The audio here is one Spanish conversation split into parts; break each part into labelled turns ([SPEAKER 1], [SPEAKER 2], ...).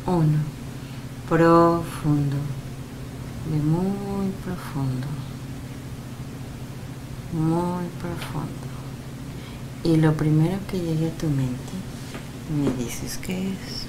[SPEAKER 1] Uno. Profundo. Ve muy profundo. Muy profundo. Y lo primero que llegue a tu mente, me dices qué es.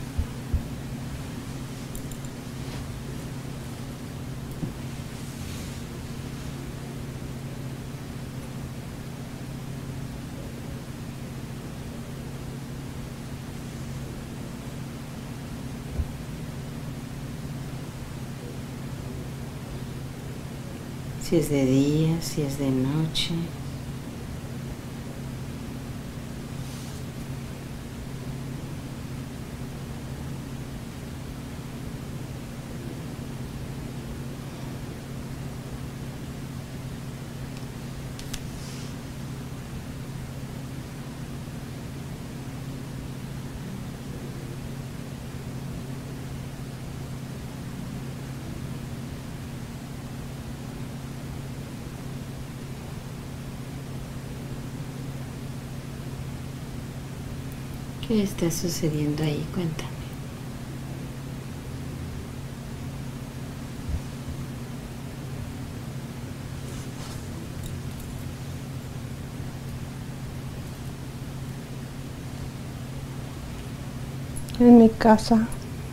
[SPEAKER 1] Si es de día, si es de noche. ¿Qué está sucediendo ahí? Cuéntame.
[SPEAKER 2] En mi casa.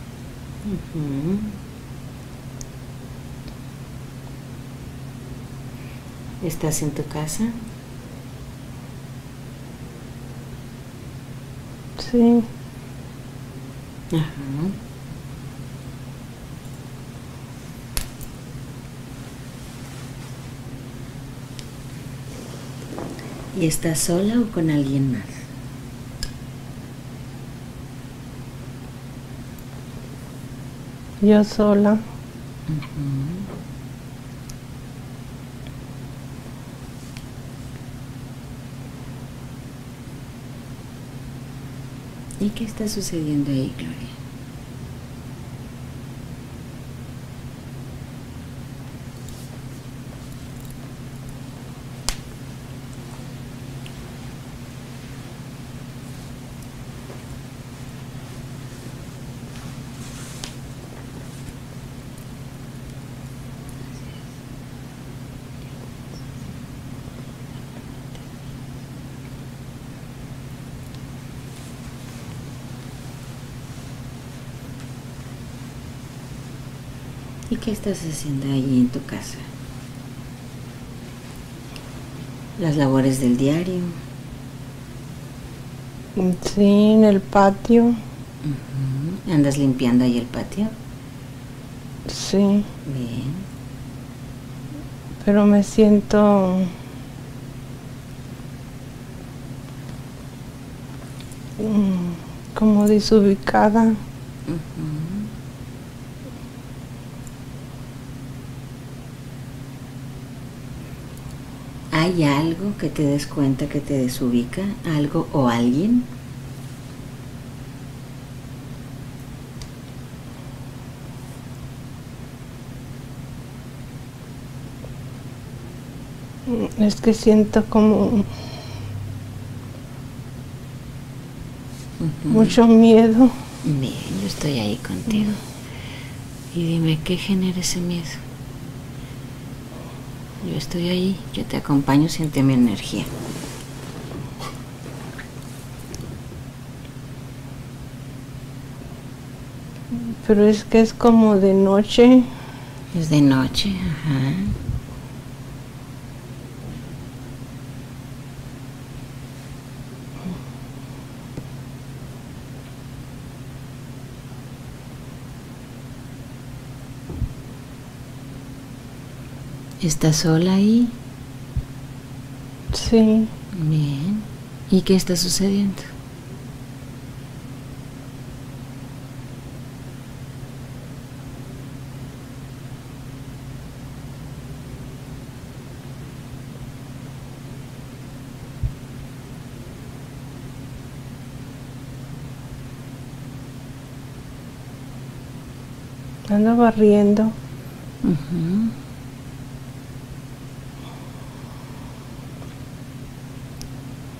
[SPEAKER 1] ¿Estás en tu casa?
[SPEAKER 2] Sí.
[SPEAKER 1] Ajá. ¿Y estás sola o con alguien más?
[SPEAKER 2] Yo sola.
[SPEAKER 1] ¿Y qué está sucediendo ahí, Gloria? ¿Y qué estás haciendo ahí en tu casa? Las labores del diario.
[SPEAKER 2] Sí, en el patio.
[SPEAKER 1] ¿Andas limpiando ahí el patio?
[SPEAKER 2] Sí.
[SPEAKER 1] Bien.
[SPEAKER 2] Pero me siento como desubicada.
[SPEAKER 1] ¿Hay algo que te des cuenta que te desubica? ¿Algo o alguien?
[SPEAKER 2] Es que siento como mucho miedo.
[SPEAKER 1] Bien, yo estoy ahí contigo. Y dime, ¿qué genera ese miedo? Yo estoy ahí, yo te acompaño, siente mi energía.
[SPEAKER 2] Pero es que es como de noche.
[SPEAKER 1] Es de noche, ajá. ¿Estás sola ahí?
[SPEAKER 2] Sí.
[SPEAKER 1] Bien. ¿Y qué está sucediendo?
[SPEAKER 2] Ando barriendo.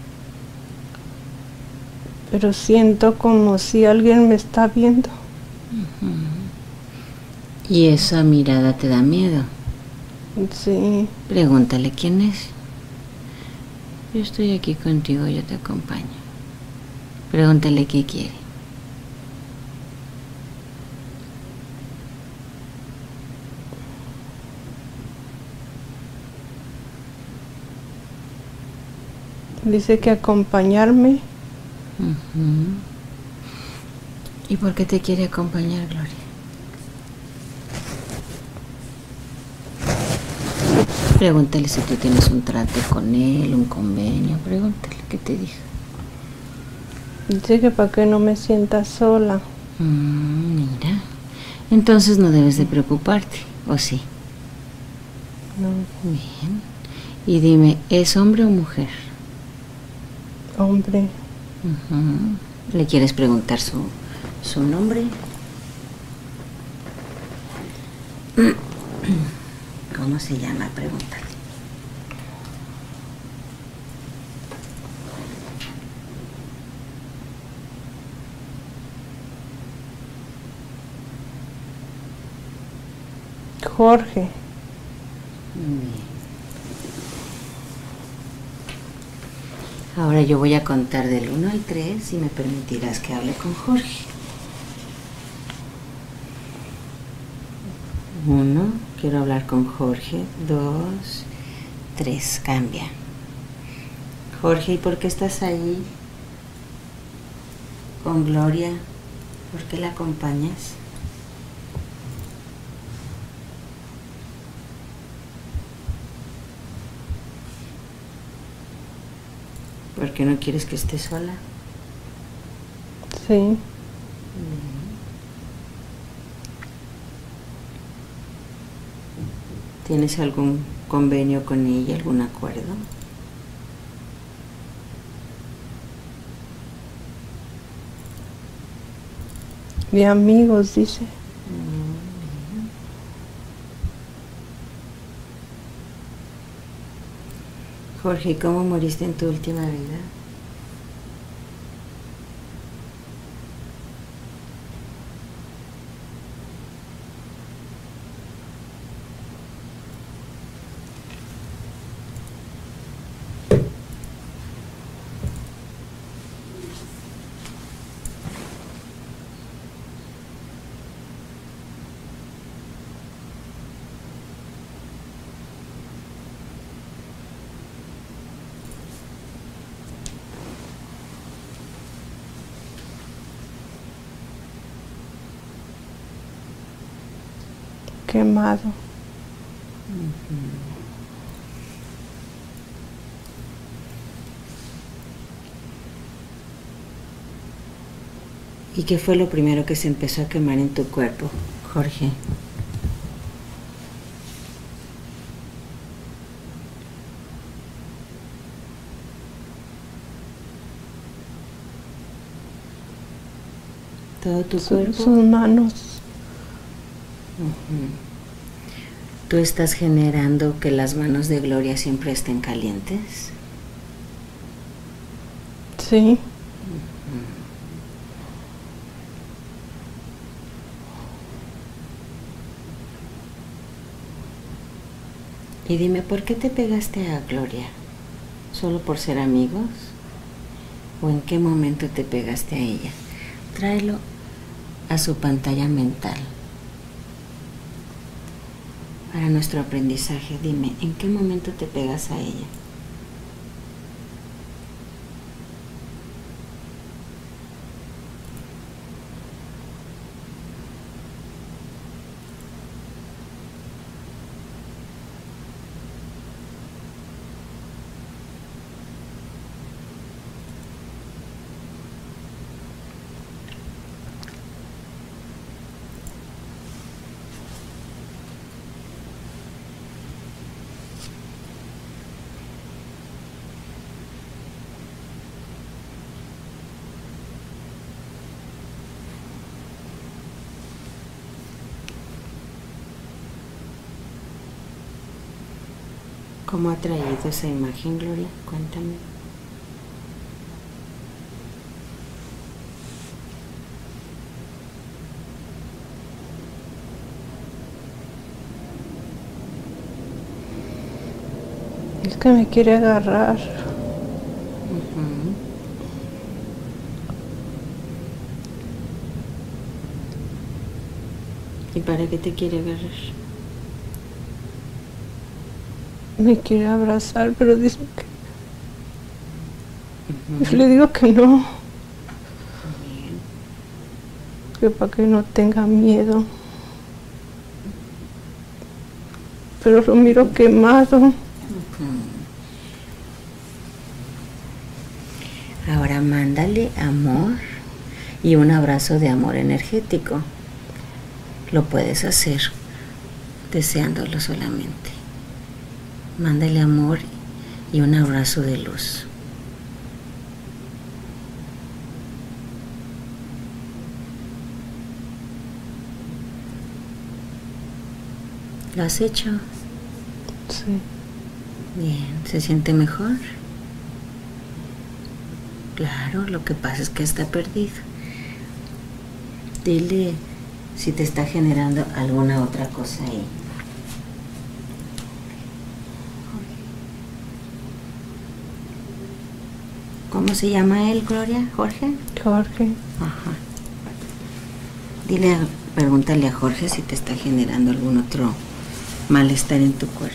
[SPEAKER 2] Pero siento como si alguien me está viendo.
[SPEAKER 1] ¿Y esa mirada te da miedo?
[SPEAKER 2] Sí.
[SPEAKER 1] Pregúntale quién es. Yo estoy aquí contigo, yo te acompaño. Pregúntale qué quiere.
[SPEAKER 2] Dice que acompañarme.
[SPEAKER 1] ¿Y por qué te quiere acompañar, Gloria? Pregúntale si tú tienes un trato con él, un convenio. Pregúntale qué te dijo.
[SPEAKER 2] Dice que para que no me sienta sola.
[SPEAKER 1] Mira. Entonces no debes de preocuparte, ¿o sí?
[SPEAKER 2] No.
[SPEAKER 1] Bien. Y dime, ¿es hombre o mujer?
[SPEAKER 2] Hombre.
[SPEAKER 1] ¿Le quieres preguntar su nombre? ¿Cómo se llama? Pregúntale.
[SPEAKER 2] Jorge.
[SPEAKER 1] Bien. Ahora yo voy a contar del 1 al 3 y me permitirás que hable con Jorge. 1, quiero hablar con Jorge. 2, 3, cambia. Jorge, ¿y por qué estás ahí con Gloria? ¿Por qué la acompañas? ¿Por qué no quieres que esté sola?
[SPEAKER 2] Sí.
[SPEAKER 1] ¿Tienes algún convenio con ella, algún acuerdo?
[SPEAKER 2] De amigos, dice.
[SPEAKER 1] Jorge, ¿cómo moriste en tu última vida?
[SPEAKER 2] Quemado.
[SPEAKER 1] ¿Y qué fue lo primero que se empezó a quemar en tu cuerpo, Jorge? ¿Todo tu cuerpo?
[SPEAKER 2] Sus manos.
[SPEAKER 1] ¿Tú estás generando que las manos de Gloria siempre estén calientes?
[SPEAKER 2] Sí.
[SPEAKER 1] Y dime, ¿por qué te pegaste a Gloria? ¿Solo por ser amigos? ¿O en qué momento te pegaste a ella? Tráelo a su pantalla mental. Para nuestro aprendizaje, dime, ¿en qué momento te pegas a ella? ¿Cómo ha traído esa imagen, Gloria? Cuéntame.
[SPEAKER 2] Es que me quiere agarrar.
[SPEAKER 1] Ujú. ¿Y para qué te quiere agarrar?
[SPEAKER 2] Me quiere abrazar, pero dice que...
[SPEAKER 1] Ujú.
[SPEAKER 2] Le digo que no,
[SPEAKER 1] Bien.
[SPEAKER 2] que para que no tenga miedo. Pero lo miro quemado.
[SPEAKER 1] Ujú. Ahora mándale amor y un abrazo de amor energético. Lo puedes hacer deseándolo solamente. Mándale amor y un abrazo de luz. ¿Lo has hecho?
[SPEAKER 2] Sí.
[SPEAKER 1] Bien, ¿se siente mejor? Claro, lo que pasa es que está perdido. Dile si te está generando alguna otra cosa ahí. ¿Cómo se llama él, Gloria? ¿Jorge?
[SPEAKER 2] Jorge.
[SPEAKER 1] Ajá. Pregúntale a Jorge si te está generando algún otro malestar en tu cuerpo.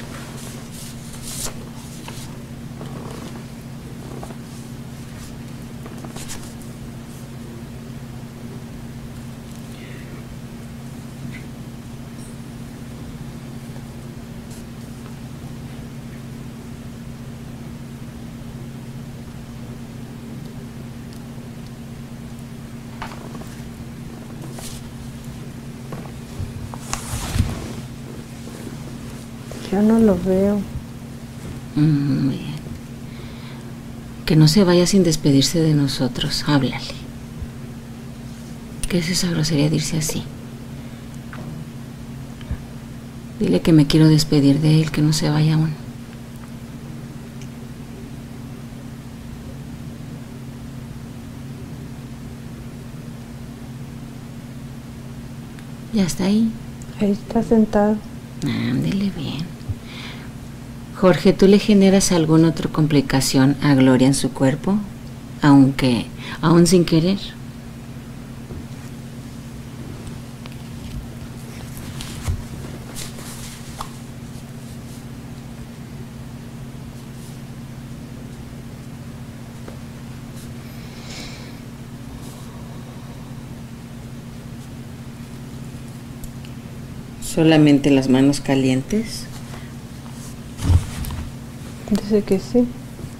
[SPEAKER 2] Ya no lo veo.
[SPEAKER 1] Bien. Que no se vaya sin despedirse de nosotros. Háblale. ¿Qué es esa grosería de irse así? Dile que me quiero despedir de él, que no se vaya aún. Ya está ahí.
[SPEAKER 2] Ahí está sentado.
[SPEAKER 1] Ándele bien. Jorge, ¿tú le generas alguna otra complicación a Gloria en su cuerpo? Aún sin querer. ¿Solamente las manos calientes?
[SPEAKER 2] Dice que sí.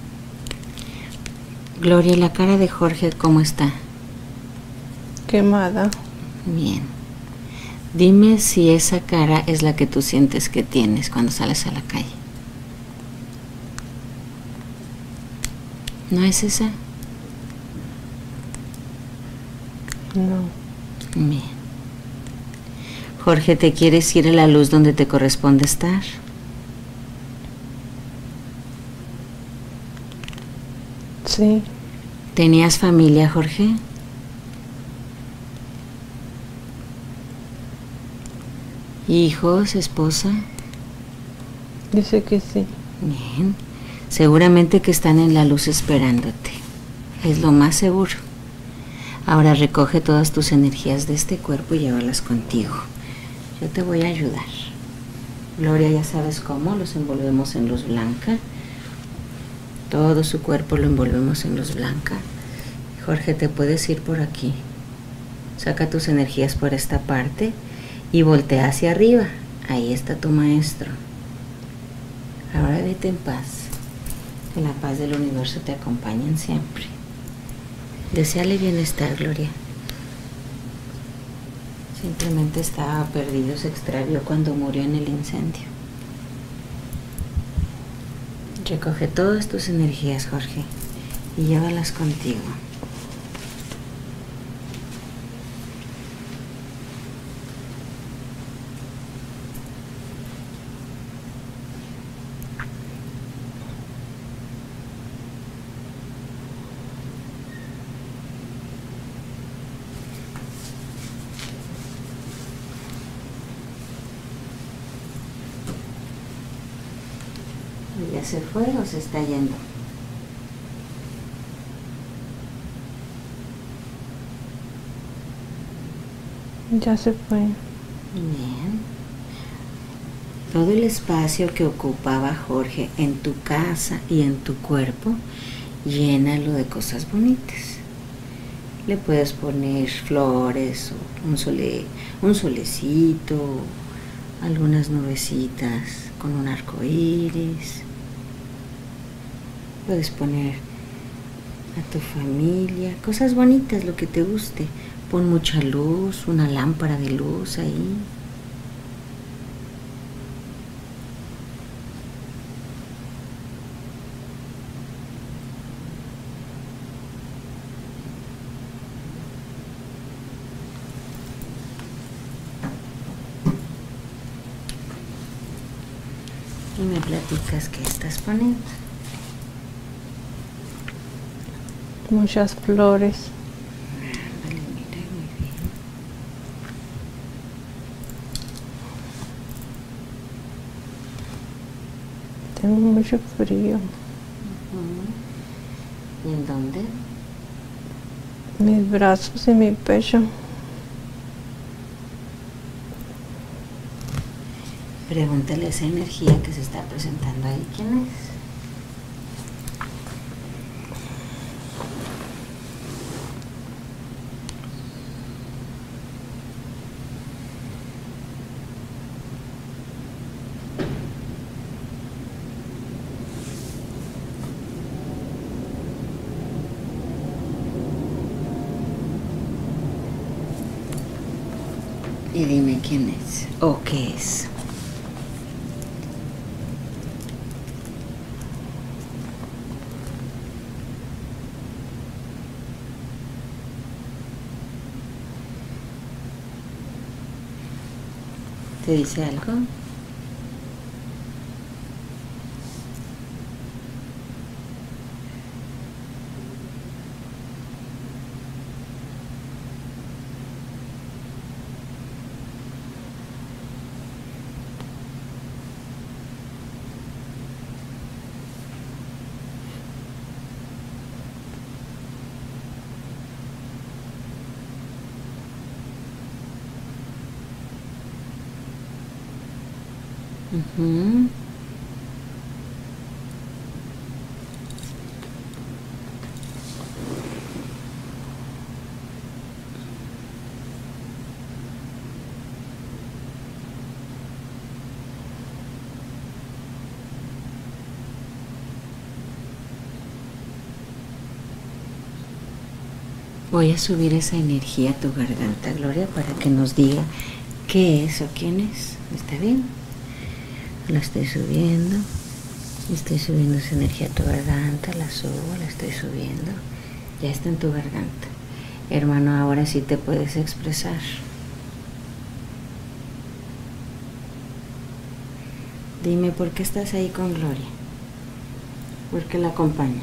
[SPEAKER 1] Gloria, ¿y la cara de Jorge cómo está?
[SPEAKER 2] Quemada.
[SPEAKER 1] Bien. Dime si esa cara es la que tú sientes que tienes cuando sales a la calle. ¿No es esa?
[SPEAKER 2] No.
[SPEAKER 1] Bien. Jorge, ¿te quieres ir a la luz donde te corresponde estar?
[SPEAKER 2] Sí.
[SPEAKER 1] ¿Tenías familia, Jorge? ¿Hijos, esposa?
[SPEAKER 2] Dice que sí.
[SPEAKER 1] Bien. Seguramente que están en la luz esperándote. Es lo más seguro. Ahora recoge todas tus energías de este cuerpo y llévalas contigo. Yo te voy a ayudar. Gloria, ya sabes cómo. Los envolvemos en luz blanca. Todo su cuerpo lo envolvemos en luz blanca. Jorge, te puedes ir por aquí. Saca tus energías por esta parte y voltea hacia arriba. Ahí está tu maestro. Ahora vete en paz. Que la paz del universo te acompañe siempre. Deseale bienestar, Gloria. Simplemente estaba perdido, se extravió cuando murió en el incendio. Recoge todas tus energías, Jorge, y llévalas contigo. Ya se fue o se está yendo?
[SPEAKER 2] Ya se fue.
[SPEAKER 1] Bien. Todo el espacio que ocupaba Jorge en tu casa y en tu cuerpo, llénalo de cosas bonitas. Le puedes poner flores, o un solecito, algunas nubecitas con un arco iris. Puedes poner a tu familia cosas bonitas, lo que te guste. Pon mucha luz, una lámpara de luz ahí. Y me platicas qué estás poniendo.
[SPEAKER 2] Muchas flores.
[SPEAKER 1] Ándale, mira, muy bien.
[SPEAKER 2] Tengo mucho frío.
[SPEAKER 1] ¿Y en dónde?
[SPEAKER 2] Mis brazos y mi pecho.
[SPEAKER 1] Pregúntale esa energía que se está presentando ahí. ¿Quién es? Y dime quién es o qué es. ¿Te dice algo? Uh-huh. Voy a subir esa energía a tu garganta, Gloria, para que nos diga qué es o quién es. ¿Está bien? La estoy subiendo. Estoy subiendo esa energía a tu garganta. La subo, la estoy subiendo. Ya está en tu garganta. Hermano, ahora sí te puedes expresar. Dime por qué estás ahí con Gloria. ¿Por qué la acompañas?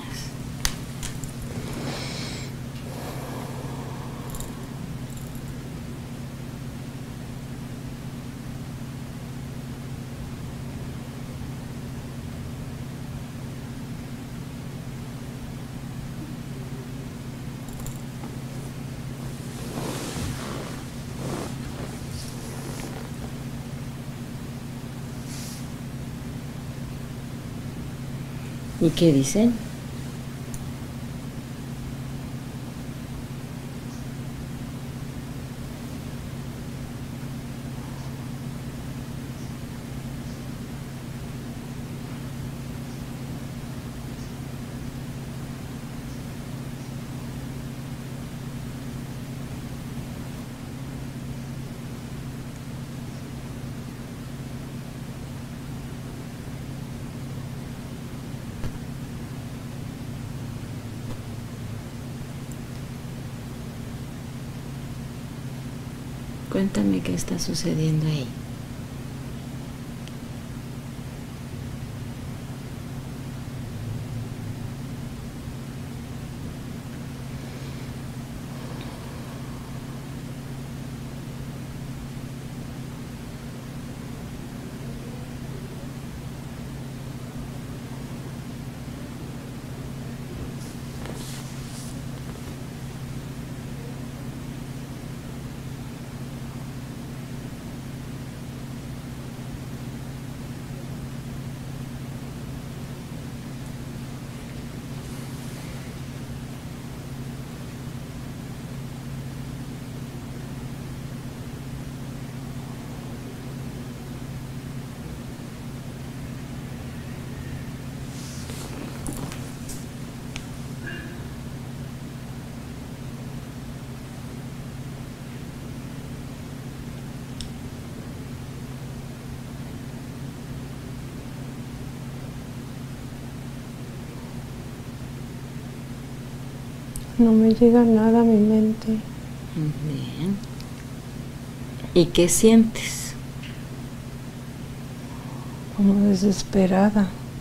[SPEAKER 1] ¿Y qué dicen? Cuéntame qué está sucediendo ahí.
[SPEAKER 2] No me llega nada a mi mente.
[SPEAKER 1] Bien. ¿Y qué sientes?
[SPEAKER 2] Como desesperada.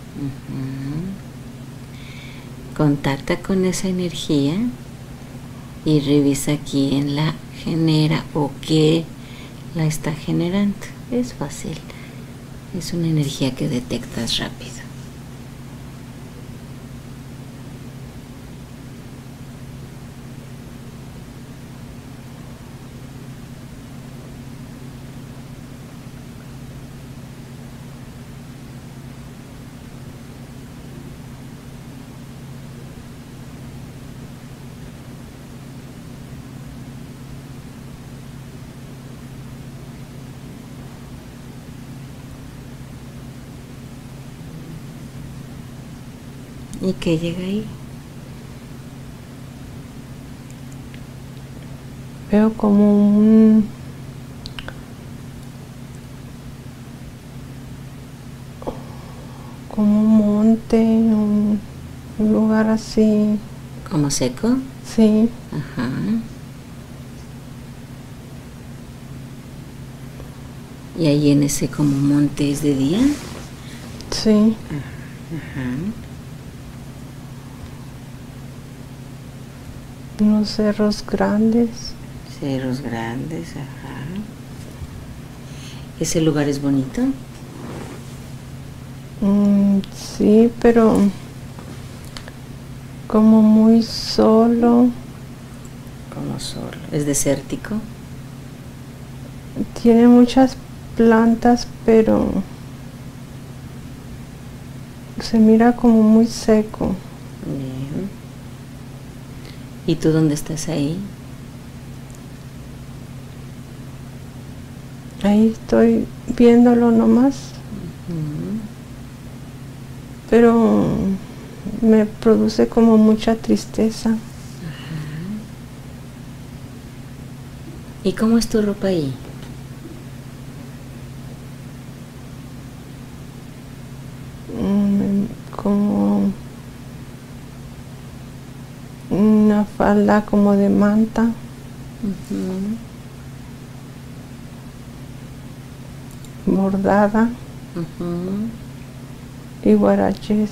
[SPEAKER 1] Contacta con esa energía y revisa quién la genera o qué la está generando. Es fácil. Es una energía que detectas rápido. ¿Y qué llega ahí?
[SPEAKER 2] Veo como un monte, un lugar así.
[SPEAKER 1] ¿Como seco?
[SPEAKER 2] Sí.
[SPEAKER 1] Ajá. ¿Y ahí en ese como monte es de día?
[SPEAKER 2] Sí.
[SPEAKER 1] Ajá.
[SPEAKER 2] Unos cerros grandes.
[SPEAKER 1] Cerros grandes, ajá. ¿Ese lugar es bonito?
[SPEAKER 2] Sí, pero como muy solo.
[SPEAKER 1] Como solo. ¿Es desértico?
[SPEAKER 2] Tiene muchas plantas, pero se mira como muy seco.
[SPEAKER 1] Bien. ¿Y tú dónde estás ahí?
[SPEAKER 2] Ahí estoy viéndolo nomás, pero me produce como mucha tristeza.
[SPEAKER 1] ¿Y cómo es tu ropa ahí?
[SPEAKER 2] Como una falda como de manta. Bordada y guaraches.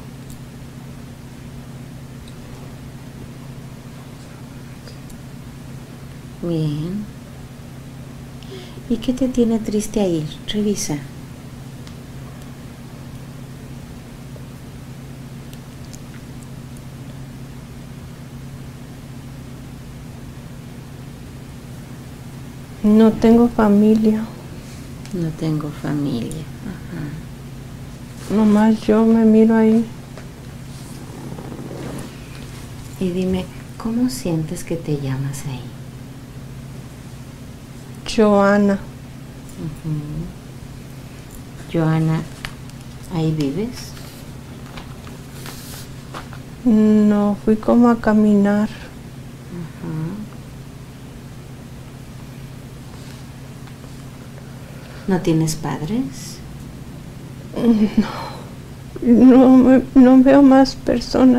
[SPEAKER 1] Bien. ¿Y qué te tiene triste ahí? Revisa.
[SPEAKER 2] No tengo familia.
[SPEAKER 1] No tengo familia. Ajá.
[SPEAKER 2] Nomás yo me miro ahí.
[SPEAKER 1] Y dime, ¿cómo sientes que te llamas ahí?
[SPEAKER 2] Joana.
[SPEAKER 1] Joana, ¿ahí vives?
[SPEAKER 2] No, fui como a caminar.
[SPEAKER 1] ¿No tienes padres?
[SPEAKER 2] No veo más personas.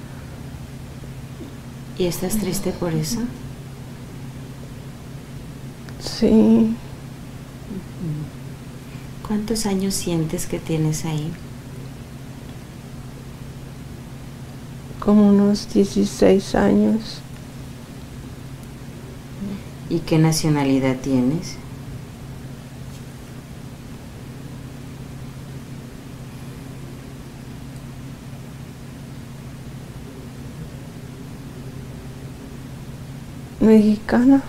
[SPEAKER 1] ¿Y estás triste por eso?
[SPEAKER 2] Sí.
[SPEAKER 1] ¿Cuántos años sientes que tienes ahí?
[SPEAKER 2] Como unos 16 años.
[SPEAKER 1] ¿Y qué nacionalidad tienes?
[SPEAKER 2] Mexicana.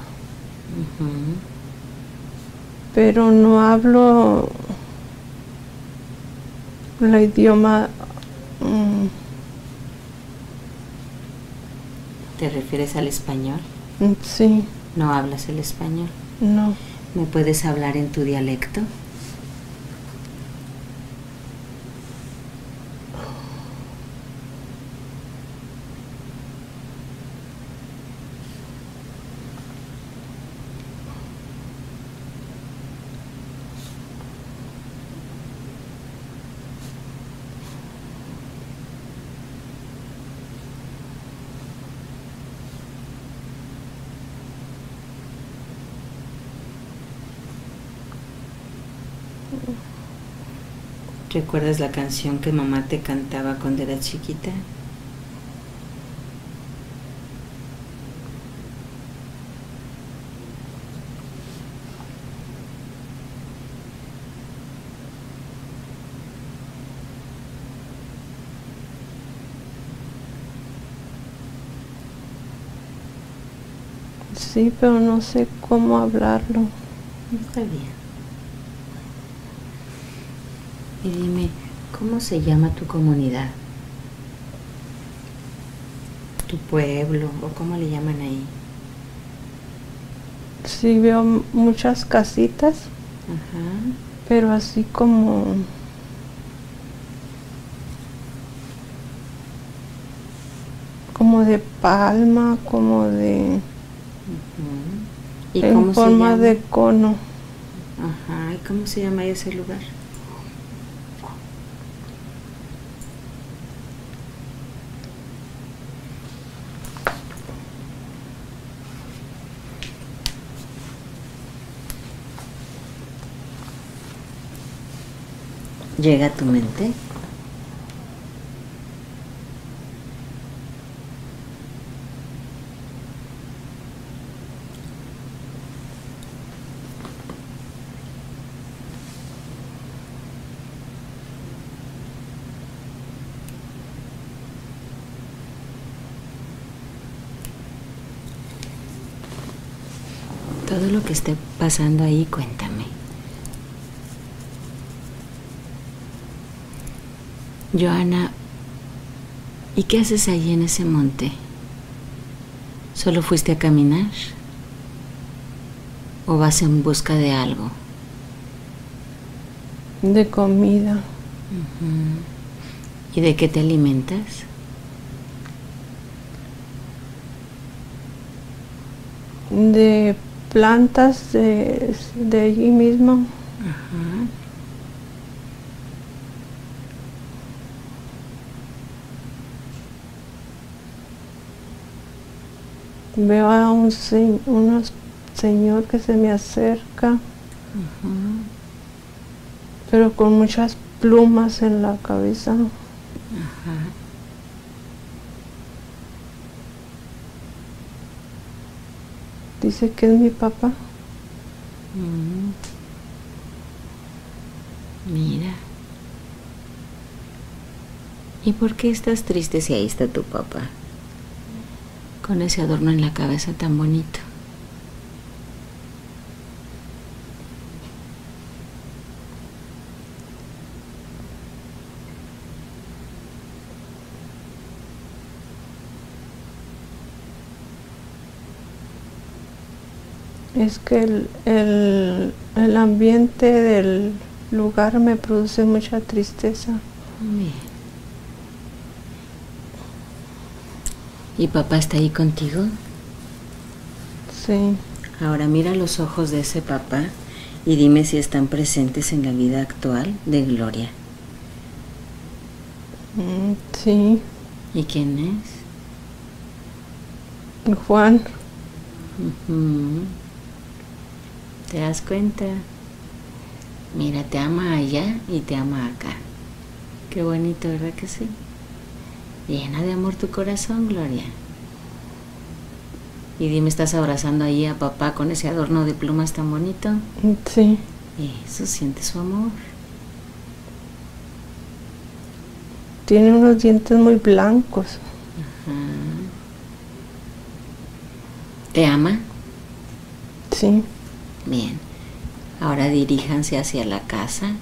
[SPEAKER 2] Pero no hablo el idioma.
[SPEAKER 1] ¿Te refieres al español?
[SPEAKER 2] Sí.
[SPEAKER 1] ¿No hablas el español?
[SPEAKER 2] No.
[SPEAKER 1] ¿Me puedes hablar en tu dialecto? ¿Recuerdas la canción que mamá te cantaba cuando eras chiquita?
[SPEAKER 2] Sí, pero no sé cómo hablarlo.
[SPEAKER 1] Está bien. Y dime, ¿cómo se llama tu comunidad? ¿Tu pueblo? ¿O cómo le llaman ahí?
[SPEAKER 2] Sí, veo muchas casitas,
[SPEAKER 1] Ajá.
[SPEAKER 2] pero así como de palma, como de
[SPEAKER 1] ¿Y
[SPEAKER 2] en
[SPEAKER 1] cómo se
[SPEAKER 2] forma
[SPEAKER 1] llama?
[SPEAKER 2] de cono.
[SPEAKER 1] Ajá. ¿Y cómo se llama ese lugar? ¿Llega a tu mente? Todo lo que esté pasando ahí, cuéntame. Johanna, ¿y qué haces ahí en ese monte? ¿Solo fuiste a caminar? ¿O vas en busca de algo?
[SPEAKER 2] De comida.
[SPEAKER 1] ¿Y de qué te alimentas?
[SPEAKER 2] De plantas de allí mismo.
[SPEAKER 1] Ajá.
[SPEAKER 2] Veo a un señor que se me acerca, pero con muchas plumas en la cabeza.
[SPEAKER 1] Ajá.
[SPEAKER 2] Dice que es mi papá.
[SPEAKER 1] Mira. ¿Y por qué estás triste si ahí está tu papá? Con ese adorno en la cabeza tan bonito.
[SPEAKER 2] Es que el ambiente del lugar me produce mucha tristeza.
[SPEAKER 1] Bien. ¿Y papá está ahí contigo?
[SPEAKER 2] Sí.
[SPEAKER 1] Ahora mira los ojos de ese papá y dime si están presentes en la vida actual de Gloria.
[SPEAKER 2] Sí.
[SPEAKER 1] ¿Y quién es?
[SPEAKER 2] Juan.
[SPEAKER 1] ¿Te das cuenta? Mira, te ama allá y te ama acá. Qué bonito, ¿verdad que sí? Llena de amor tu corazón, Gloria. Y dime, ¿estás abrazando ahí a papá con ese adorno de plumas tan bonito?
[SPEAKER 2] Sí.
[SPEAKER 1] Eso, siente su amor.
[SPEAKER 2] Tiene unos dientes muy blancos.
[SPEAKER 1] ¿Te ama?
[SPEAKER 2] Sí.
[SPEAKER 1] Bien. Ahora diríjanse hacia la casa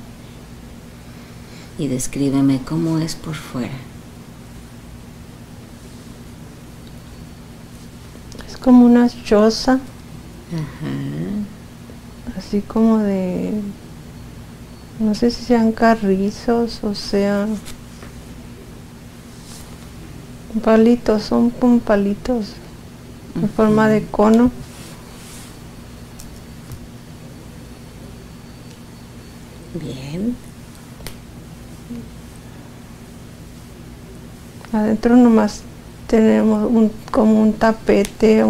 [SPEAKER 1] y descríbeme cómo es por fuera.
[SPEAKER 2] Es como una choza.
[SPEAKER 1] Ajá.
[SPEAKER 2] Así como de... No sé si sean carrizos o sean... palitos, son como palitos en forma de cono.
[SPEAKER 1] Bien.
[SPEAKER 2] Adentro nomás tenemos como un tapete,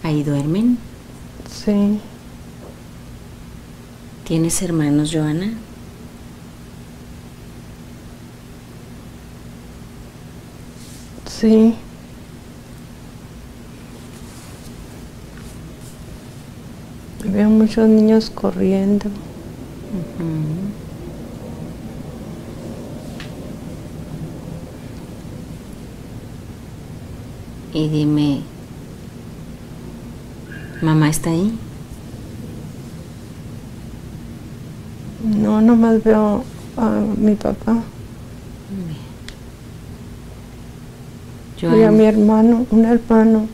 [SPEAKER 1] ¿Ahí duermen?
[SPEAKER 2] Sí.
[SPEAKER 1] ¿Tienes hermanos, Joana?
[SPEAKER 2] Sí. Veo muchos niños corriendo.
[SPEAKER 1] Y dime, ¿mamá está ahí?
[SPEAKER 2] No, nomás veo a mi papá y a
[SPEAKER 1] Joana,
[SPEAKER 2] mi hermano, un hermano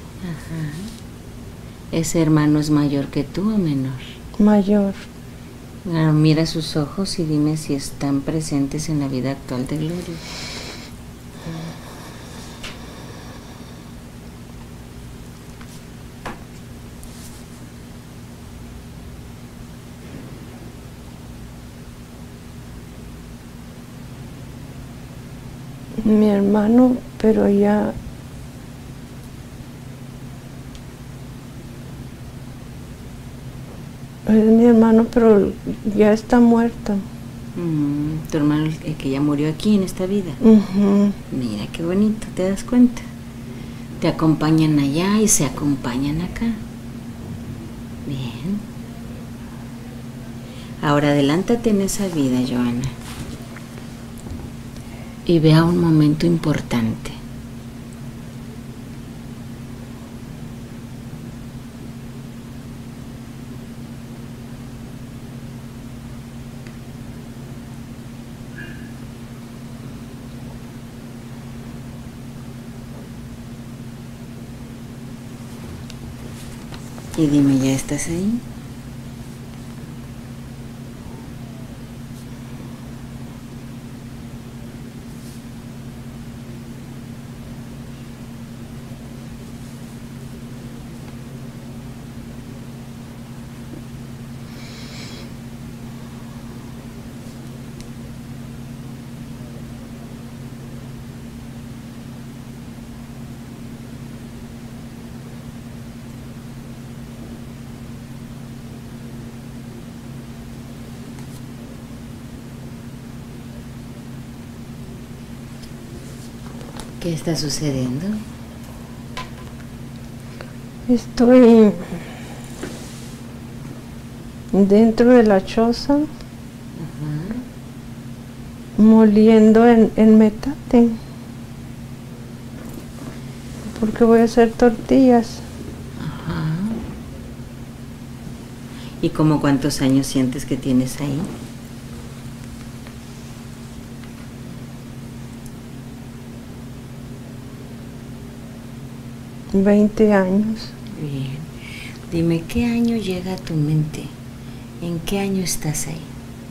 [SPEAKER 1] ¿ese hermano es mayor que tú o menor?
[SPEAKER 2] mayor.
[SPEAKER 1] Claro, mira sus ojos y dime si están presentes en la vida actual de Gloria.
[SPEAKER 2] Mi hermano, pero ya es mi hermano, pero ya está muerto.
[SPEAKER 1] Tu hermano, el que ya murió aquí en esta vida. Mira qué bonito, ¿te das cuenta? Te acompañan allá y se acompañan acá. Bien. Ahora adelántate en esa vida, Joana. Y vea un momento importante. Y dime, ¿ya estás ahí? ¿Qué está sucediendo?
[SPEAKER 2] Estoy dentro de la choza moliendo en metate porque voy a hacer tortillas.
[SPEAKER 1] ¿Y como cuántos años sientes que tienes ahí?
[SPEAKER 2] $20 años.
[SPEAKER 1] Bien. Dime, ¿qué año llega a tu mente? ¿En qué año estás ahí?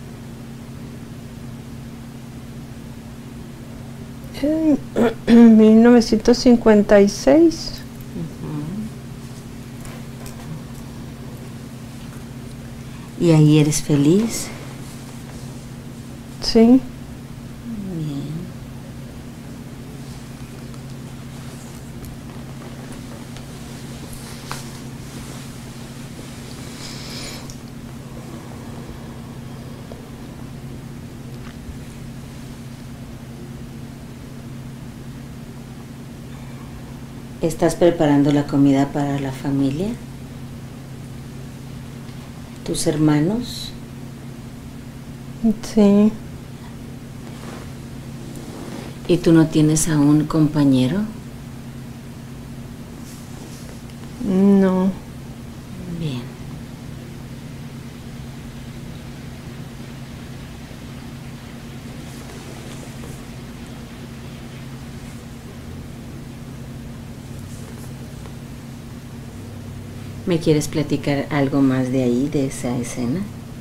[SPEAKER 2] En 1956.
[SPEAKER 1] ¿Y ahí eres feliz?
[SPEAKER 2] Sí.
[SPEAKER 1] Bien. ¿Estás preparando la comida para la familia? ¿Tus hermanos?
[SPEAKER 2] Sí.
[SPEAKER 1] ¿Y tú no tienes a un compañero?
[SPEAKER 2] No.
[SPEAKER 1] Bien. ¿Me quieres platicar algo más de ahí, de esa escena?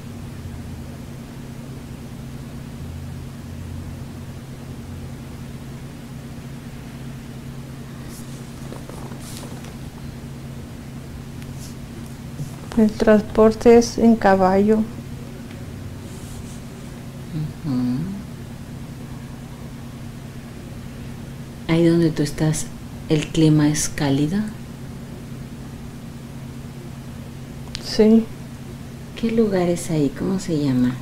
[SPEAKER 2] El transporte es en caballo.
[SPEAKER 1] Ahí donde tú estás, ¿el clima es cálido?
[SPEAKER 2] Sí.
[SPEAKER 1] ¿Qué lugar es ahí? ¿Cómo se llama?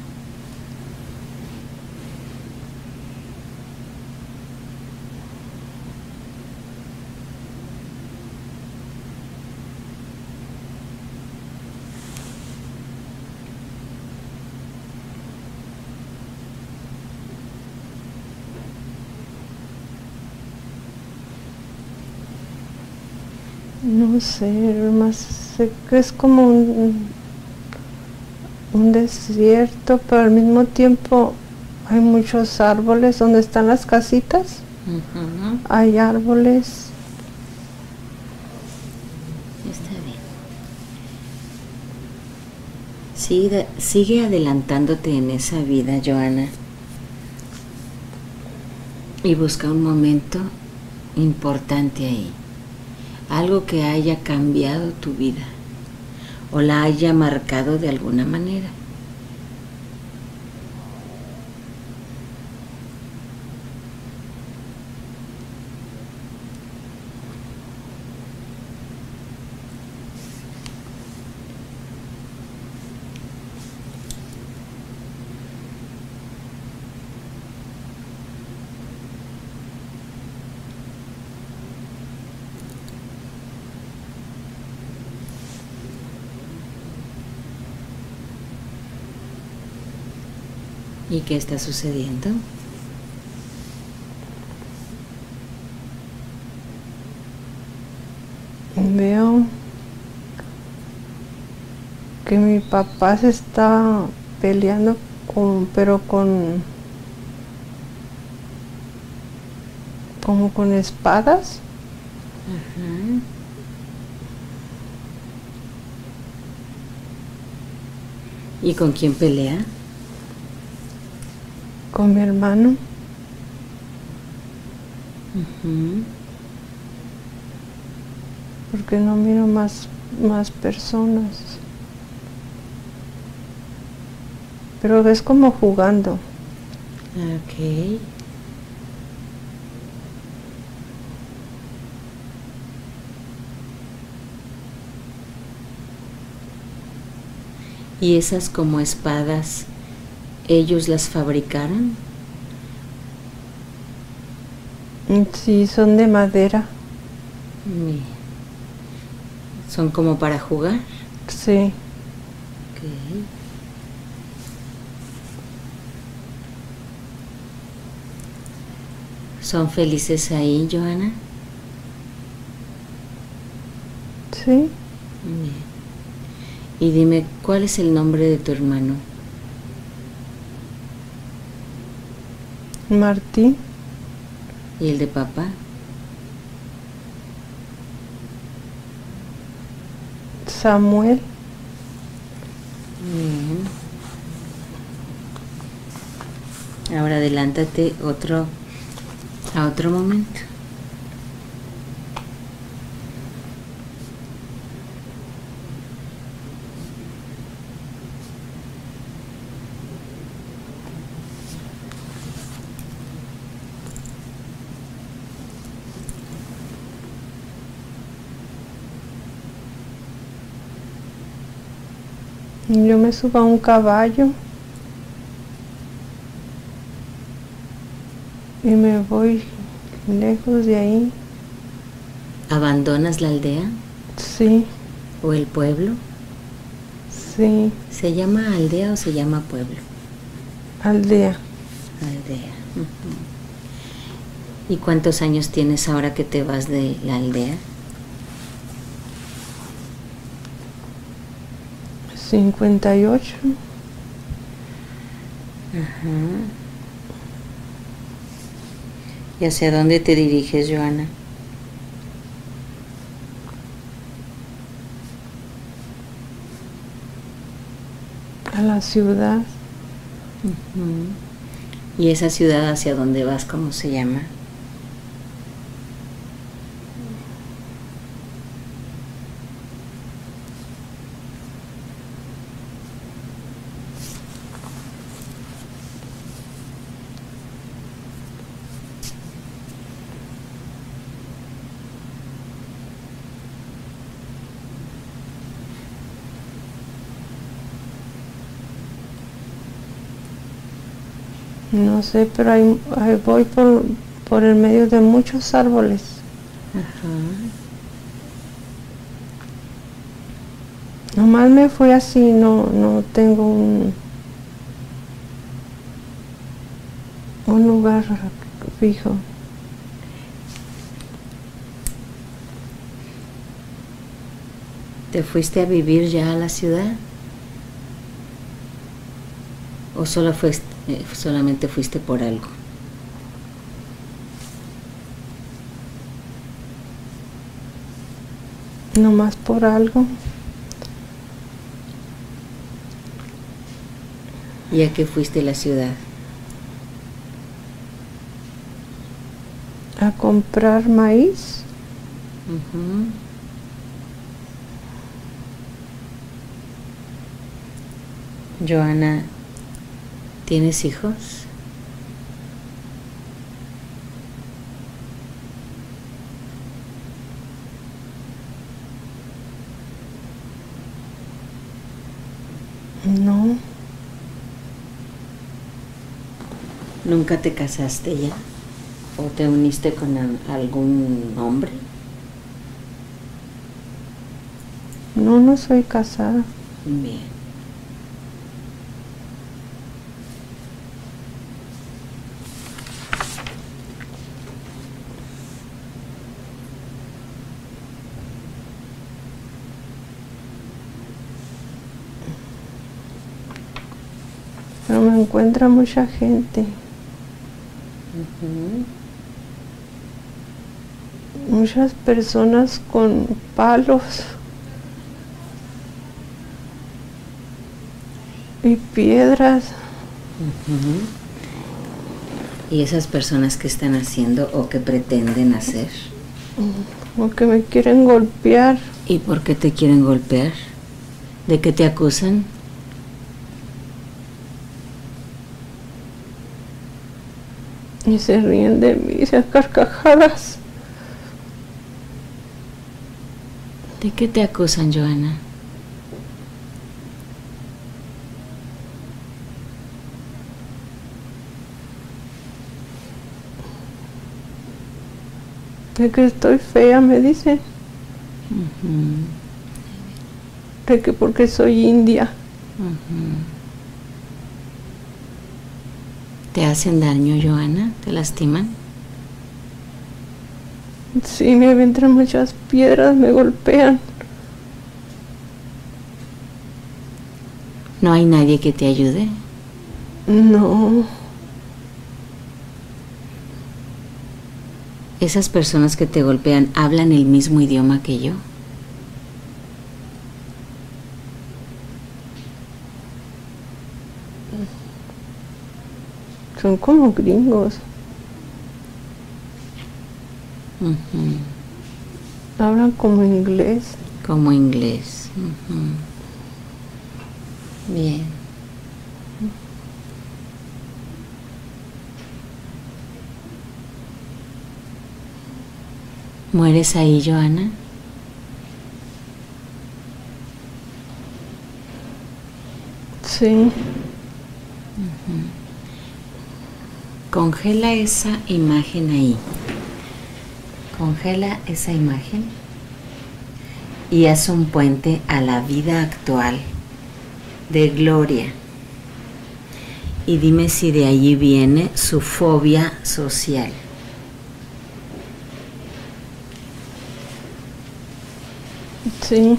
[SPEAKER 2] No sé, más sé que es como un desierto, pero al mismo tiempo hay muchos árboles. Donde están las casitas, hay árboles.
[SPEAKER 1] Está bien. Sigue adelantándote en esa vida, Joana. Y busca un momento importante ahí. Algo que haya cambiado tu vida o la haya marcado de alguna manera. ¿Y qué está sucediendo?
[SPEAKER 2] Veo que mi papá se está peleando como con espadas.
[SPEAKER 1] Ajá. ¿Y con quién pelea?
[SPEAKER 2] Con mi hermano. Porque no miro más personas. Pero es como jugando.
[SPEAKER 1] Ok. ¿Y esas como espadas, ellos las fabricaron?
[SPEAKER 2] Sí, son de madera.
[SPEAKER 1] ¿Son como para jugar?
[SPEAKER 2] Sí.
[SPEAKER 1] Okay. ¿Son felices ahí, Joana?
[SPEAKER 2] Sí.
[SPEAKER 1] Bien. Y dime, ¿cuál es el nombre de tu hermano?
[SPEAKER 2] Martín.
[SPEAKER 1] ¿Y el de papá?
[SPEAKER 2] Samuel.
[SPEAKER 1] Bien. Ahora adelántate a otro momento.
[SPEAKER 2] Yo me subo a un caballo y me voy lejos de ahí.
[SPEAKER 1] ¿Abandonas la aldea
[SPEAKER 2] Sí,
[SPEAKER 1] o el pueblo?
[SPEAKER 2] sí,
[SPEAKER 1] ¿Se llama aldea o se llama pueblo?
[SPEAKER 2] aldea.
[SPEAKER 1] Aldea. ¿Y cuántos años tienes ahora que te vas de la aldea?
[SPEAKER 2] 58.
[SPEAKER 1] Ajá. ¿Y hacia dónde te diriges, Joana?
[SPEAKER 2] A la ciudad.
[SPEAKER 1] ¿Y esa ciudad hacia dónde vas, cómo se llama?
[SPEAKER 2] No sé, pero ahí voy por el medio de muchos árboles.
[SPEAKER 1] Ajá.
[SPEAKER 2] Nomás me fui así, no tengo un lugar fijo.
[SPEAKER 1] ¿Te fuiste a vivir ya a la ciudad? ¿O solamente fuiste por algo?
[SPEAKER 2] Nomás por algo.
[SPEAKER 1] ¿Y a qué fuiste a la ciudad?
[SPEAKER 2] A comprar maíz.
[SPEAKER 1] Uh-huh. Joana, ¿tienes hijos?
[SPEAKER 2] No.
[SPEAKER 1] ¿Nunca te casaste ya? ¿O te uniste con algún hombre?
[SPEAKER 2] No soy casada.
[SPEAKER 1] Bien.
[SPEAKER 2] Pero me encuentra mucha gente.
[SPEAKER 1] Uh-huh.
[SPEAKER 2] Muchas personas con palos y piedras.
[SPEAKER 1] Uh-huh. ¿Y esas personas qué están haciendo o qué pretenden hacer?
[SPEAKER 2] O que me quieren golpear.
[SPEAKER 1] ¿Y por qué te quieren golpear? ¿De qué te acusan?
[SPEAKER 2] Y se ríen de mí, a carcajadas.
[SPEAKER 1] ¿De qué te acusan, Joana?
[SPEAKER 2] De que estoy fea, me dicen.
[SPEAKER 1] Uh-huh.
[SPEAKER 2] De que porque soy india.
[SPEAKER 1] Uh-huh. ¿Te hacen daño, Joana? ¿Te lastiman?
[SPEAKER 2] Sí, me avientan muchas piedras, me golpean.
[SPEAKER 1] ¿No hay nadie que te ayude?
[SPEAKER 2] No.
[SPEAKER 1] ¿Esas personas que te golpean hablan el mismo idioma que yo?
[SPEAKER 2] Son como gringos.
[SPEAKER 1] Uh-huh.
[SPEAKER 2] Hablan como inglés.
[SPEAKER 1] Como inglés. Uh-huh. Bien. ¿Mueres ahí, Joana?
[SPEAKER 2] Sí.
[SPEAKER 1] Uh-huh. Congela esa imagen ahí. Congela esa imagen y haz un puente a la vida actual de Gloria. Y dime si de allí viene su fobia social.
[SPEAKER 2] Sí.
[SPEAKER 1] Bien.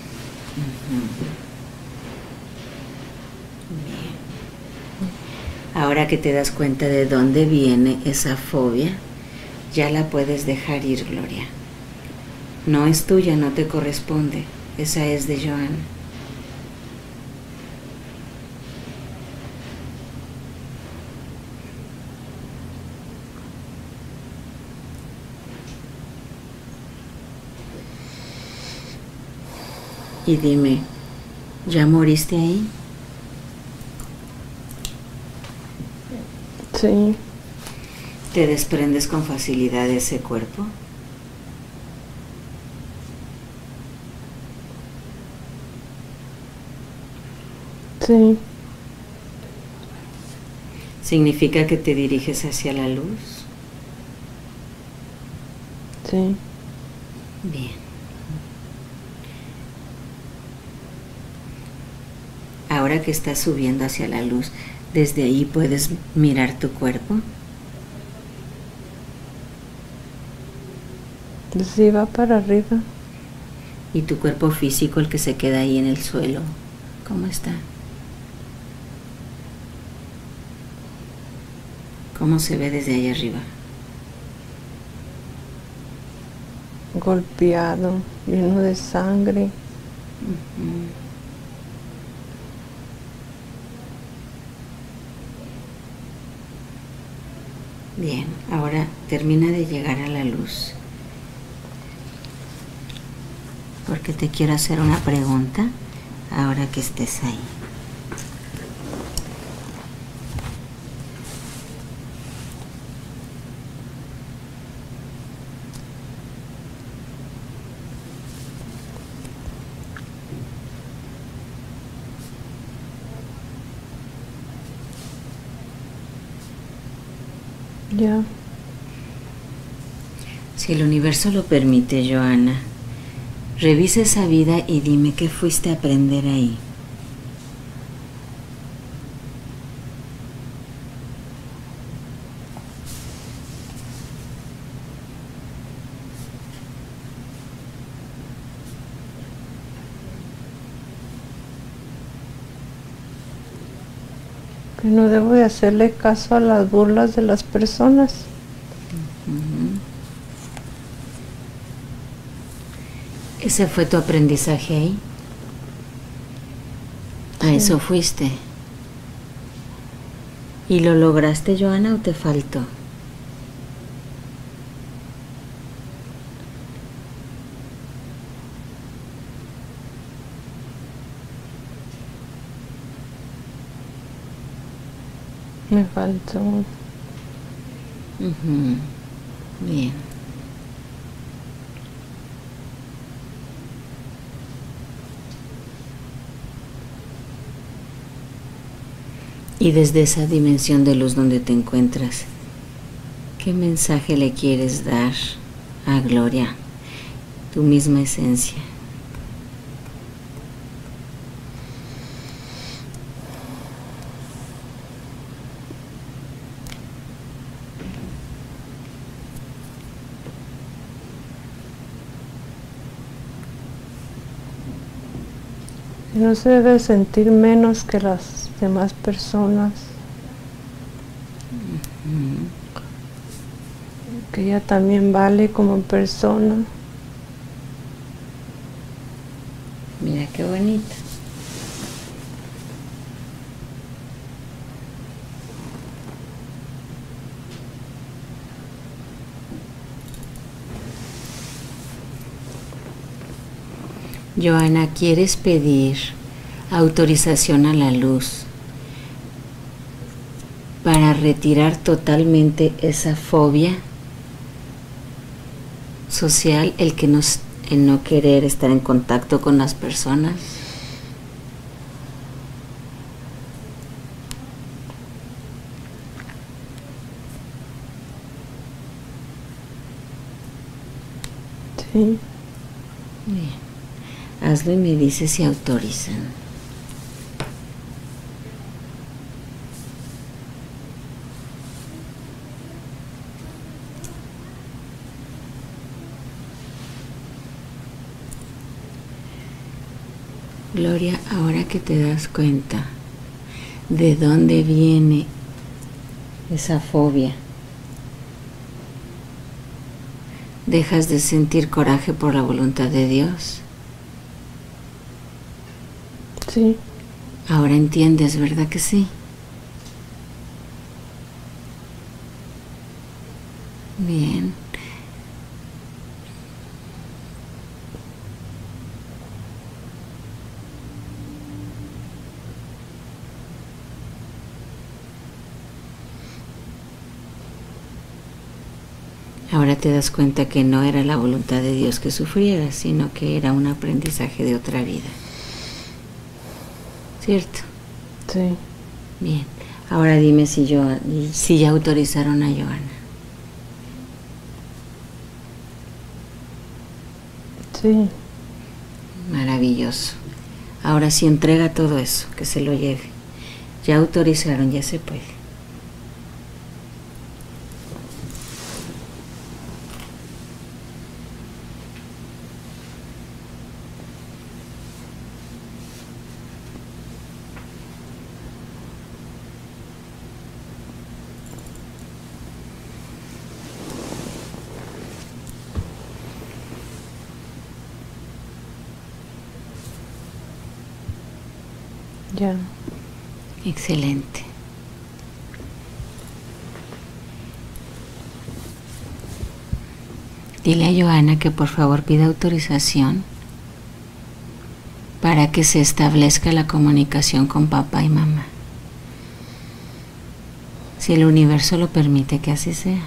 [SPEAKER 1] Ahora que te das cuenta de dónde viene esa fobia, ya la puedes dejar ir, Gloria. No es tuya, no te corresponde. Esa es de Joana. Y dime, ¿ya moriste ahí?
[SPEAKER 2] Sí.
[SPEAKER 1] ¿Te desprendes con facilidad de ese cuerpo?
[SPEAKER 2] Sí.
[SPEAKER 1] ¿Significa que te diriges hacia la luz?
[SPEAKER 2] Sí.
[SPEAKER 1] Bien. Ahora que estás subiendo hacia la luz, ¿desde ahí puedes mirar tu cuerpo?
[SPEAKER 2] Sí, va para arriba.
[SPEAKER 1] ¿Y tu cuerpo físico, el que se queda ahí en el suelo, cómo está? ¿Cómo se ve desde ahí arriba?
[SPEAKER 2] Golpeado, lleno de sangre.
[SPEAKER 1] Bien, ahora termina de llegar a la luz, porque te quiero hacer una pregunta ahora que estés ahí.
[SPEAKER 2] Ya.
[SPEAKER 1] Si el universo lo permite, Johanna, revisa esa vida y dime qué fuiste a aprender ahí.
[SPEAKER 2] Que no debo de hacerle caso a las burlas de las personas.
[SPEAKER 1] ¿Ese fue tu aprendizaje ahí? ¿A eso fuiste? ¿Y lo lograste, Johanna, o te faltó?
[SPEAKER 2] Me faltó.
[SPEAKER 1] Bien. Y desde esa dimensión de luz donde te encuentras, ¿qué mensaje le quieres dar a Gloria, tu misma esencia?
[SPEAKER 2] No se debe sentir menos que las demás personas. Que ella también vale como persona.
[SPEAKER 1] Mira qué bonito. Johanna, ¿quieres pedir autorización a la luz para retirar totalmente esa fobia social, el no querer estar en contacto con las personas?
[SPEAKER 2] Sí.
[SPEAKER 1] Bien. Hazlo y me dices si autorizan. Gloria, ahora que te das cuenta de dónde viene esa fobia, dejas de sentir coraje por la voluntad de Dios.
[SPEAKER 2] Sí.
[SPEAKER 1] Ahora entiendes, ¿verdad que sí? Bien. Ahora te das cuenta que no era la voluntad de Dios que sufrieras, sino que era un aprendizaje de otra vida. ¿Cierto?
[SPEAKER 2] Sí.
[SPEAKER 1] Bien. Ahora dime si ya autorizaron a Joana.
[SPEAKER 2] Sí.
[SPEAKER 1] Maravilloso. Ahora sí entrega todo eso, que se lo lleve. Ya autorizaron, ya se puede.
[SPEAKER 2] Ya.
[SPEAKER 1] Excelente. Dile a Joana que por favor pida autorización para que se establezca la comunicación con papá y mamá. Si el universo lo permite, que así sea.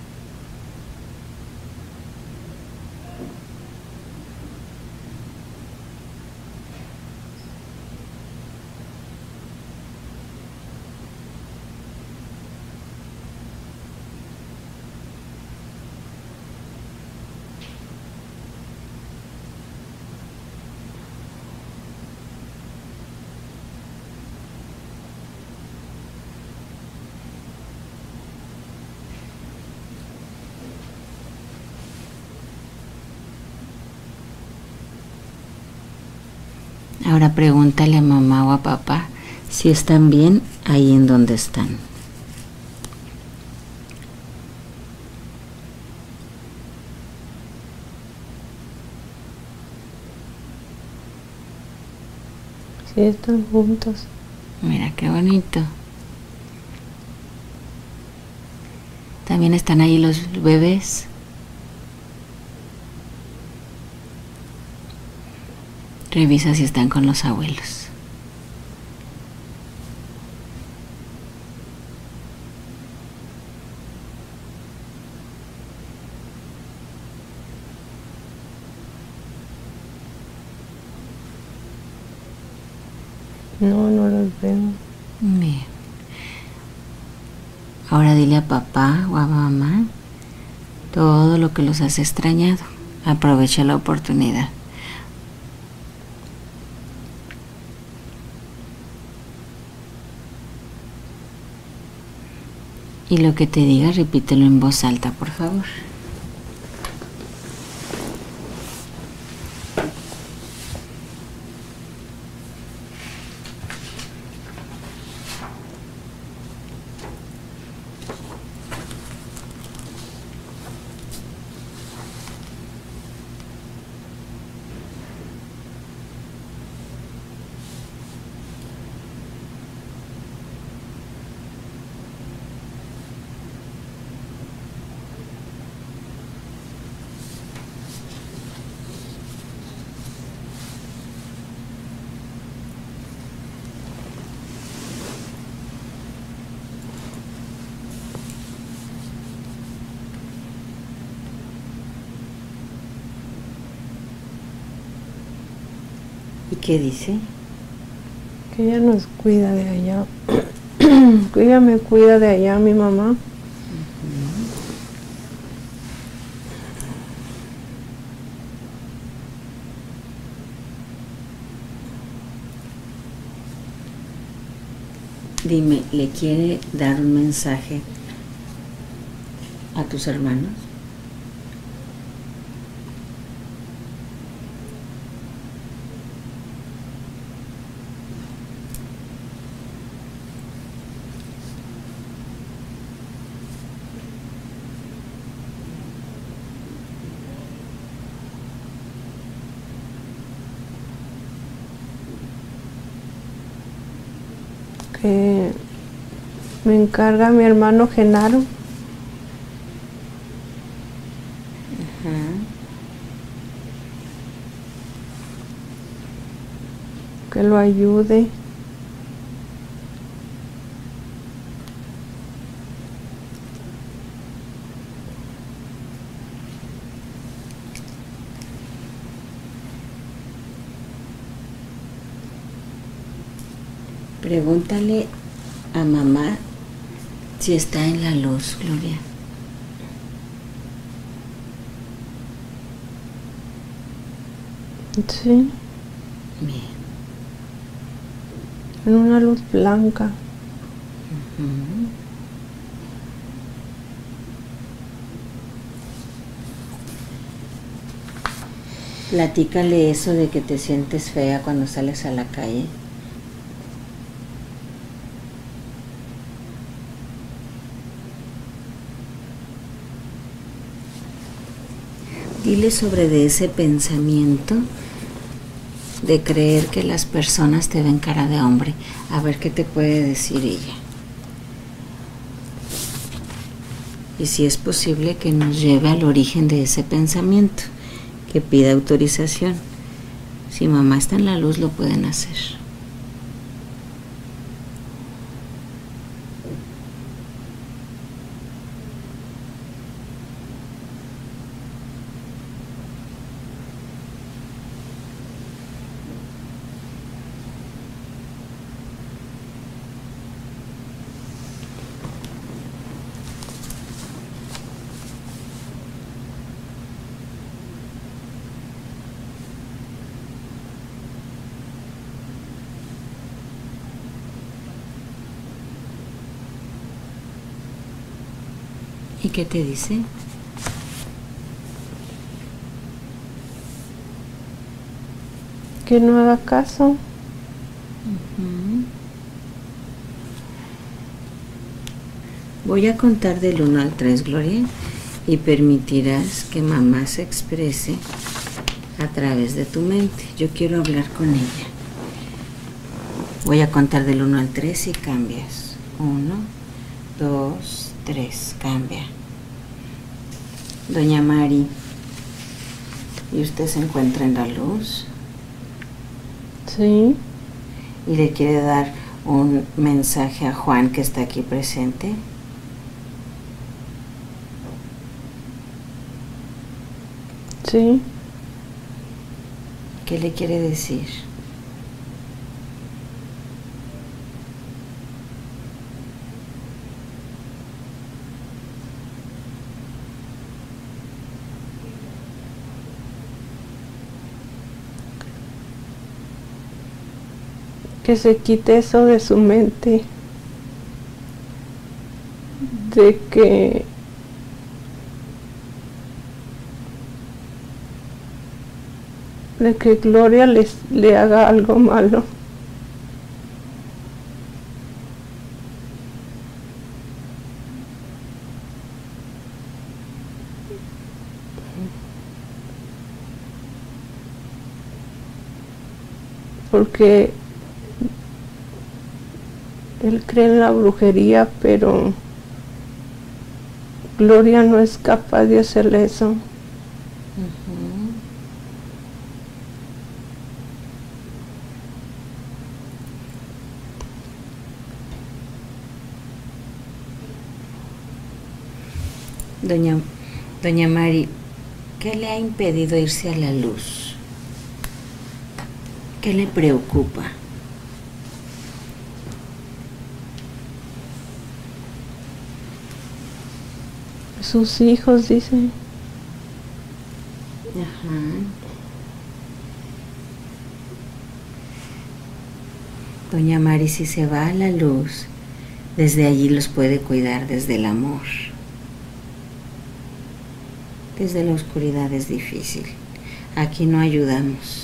[SPEAKER 1] Ahora pregúntale a mamá o a papá si están bien ahí en donde están.
[SPEAKER 2] Sí, están juntos.
[SPEAKER 1] Mira qué bonito. También están ahí los bebés. Revisa si están con los abuelos.
[SPEAKER 2] No, no los veo.
[SPEAKER 1] Bien. Ahora dile a papá o a mamá todo lo que los has extrañado. Aprovecha la oportunidad. Y lo que te diga, repítelo en voz alta, por favor. ¿Y qué dice?
[SPEAKER 2] Que ella nos cuida de allá. Que ella me cuida de allá, mi mamá.
[SPEAKER 1] Dime, ¿le quiere dar un mensaje a tus hermanos?
[SPEAKER 2] Que me encarga mi hermano Genaro. Que lo ayude.
[SPEAKER 1] Pregúntale a mamá si está en la luz, Gloria?
[SPEAKER 2] Sí.
[SPEAKER 1] Bien.
[SPEAKER 2] En una luz blanca.
[SPEAKER 1] Platícale eso de que te sientes fea cuando sales a la calle. Dile sobre de ese pensamiento de creer que las personas te ven cara de hombre. A ver qué te puede decir ella. Y si es posible que nos lleve al origen de ese pensamiento, que pida autorización. Si mamá está en la luz, lo pueden hacer. ¿Y qué te dice?
[SPEAKER 2] Que no haga caso.
[SPEAKER 1] Voy a contar del 1 al 3, Gloria, y permitirás que mamá se exprese a través de tu mente. Yo quiero hablar con ella. Voy a contar del 1 al 3 y cambias. 1, 2, 3, cambia. Doña Mari, ¿y usted se encuentra en la luz?
[SPEAKER 2] Sí.
[SPEAKER 1] ¿Y le quiere dar un mensaje a Juan que está aquí presente?
[SPEAKER 2] Sí.
[SPEAKER 1] ¿Qué le quiere decir?
[SPEAKER 2] Que se quite eso de su mente, de que Gloria le haga algo malo. Porque él cree en la brujería, pero Gloria no es capaz de hacerle eso.
[SPEAKER 1] Doña Mari, ¿qué le ha impedido irse a la luz? ¿Qué le preocupa?
[SPEAKER 2] Sus hijos, dice.
[SPEAKER 1] Ajá. Doña Mari, si se va a la luz, desde allí los puede cuidar desde el amor. Desde la oscuridad es difícil. Aquí no ayudamos.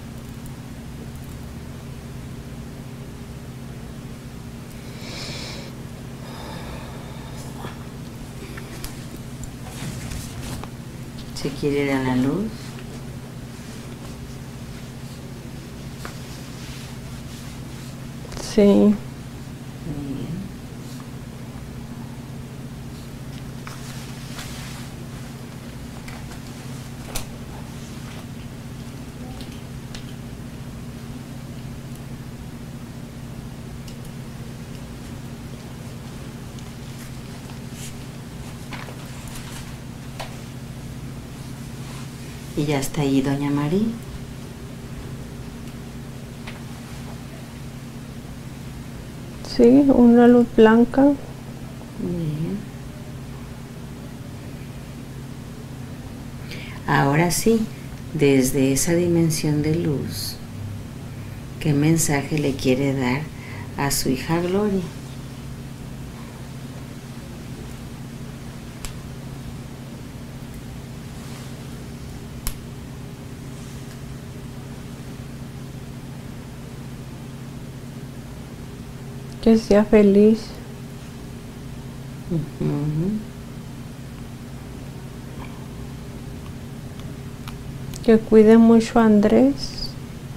[SPEAKER 1] ¿Se quiere ir a la luz?
[SPEAKER 2] Sí.
[SPEAKER 1] Muy bien. ¿Y ya está ahí, doña Mari?
[SPEAKER 2] Sí, una luz blanca.
[SPEAKER 1] Bien. Ahora sí, desde esa dimensión de luz, ¿qué mensaje le quiere dar a su hija Gloria?
[SPEAKER 2] Que sea feliz. Que cuide mucho a Andrés.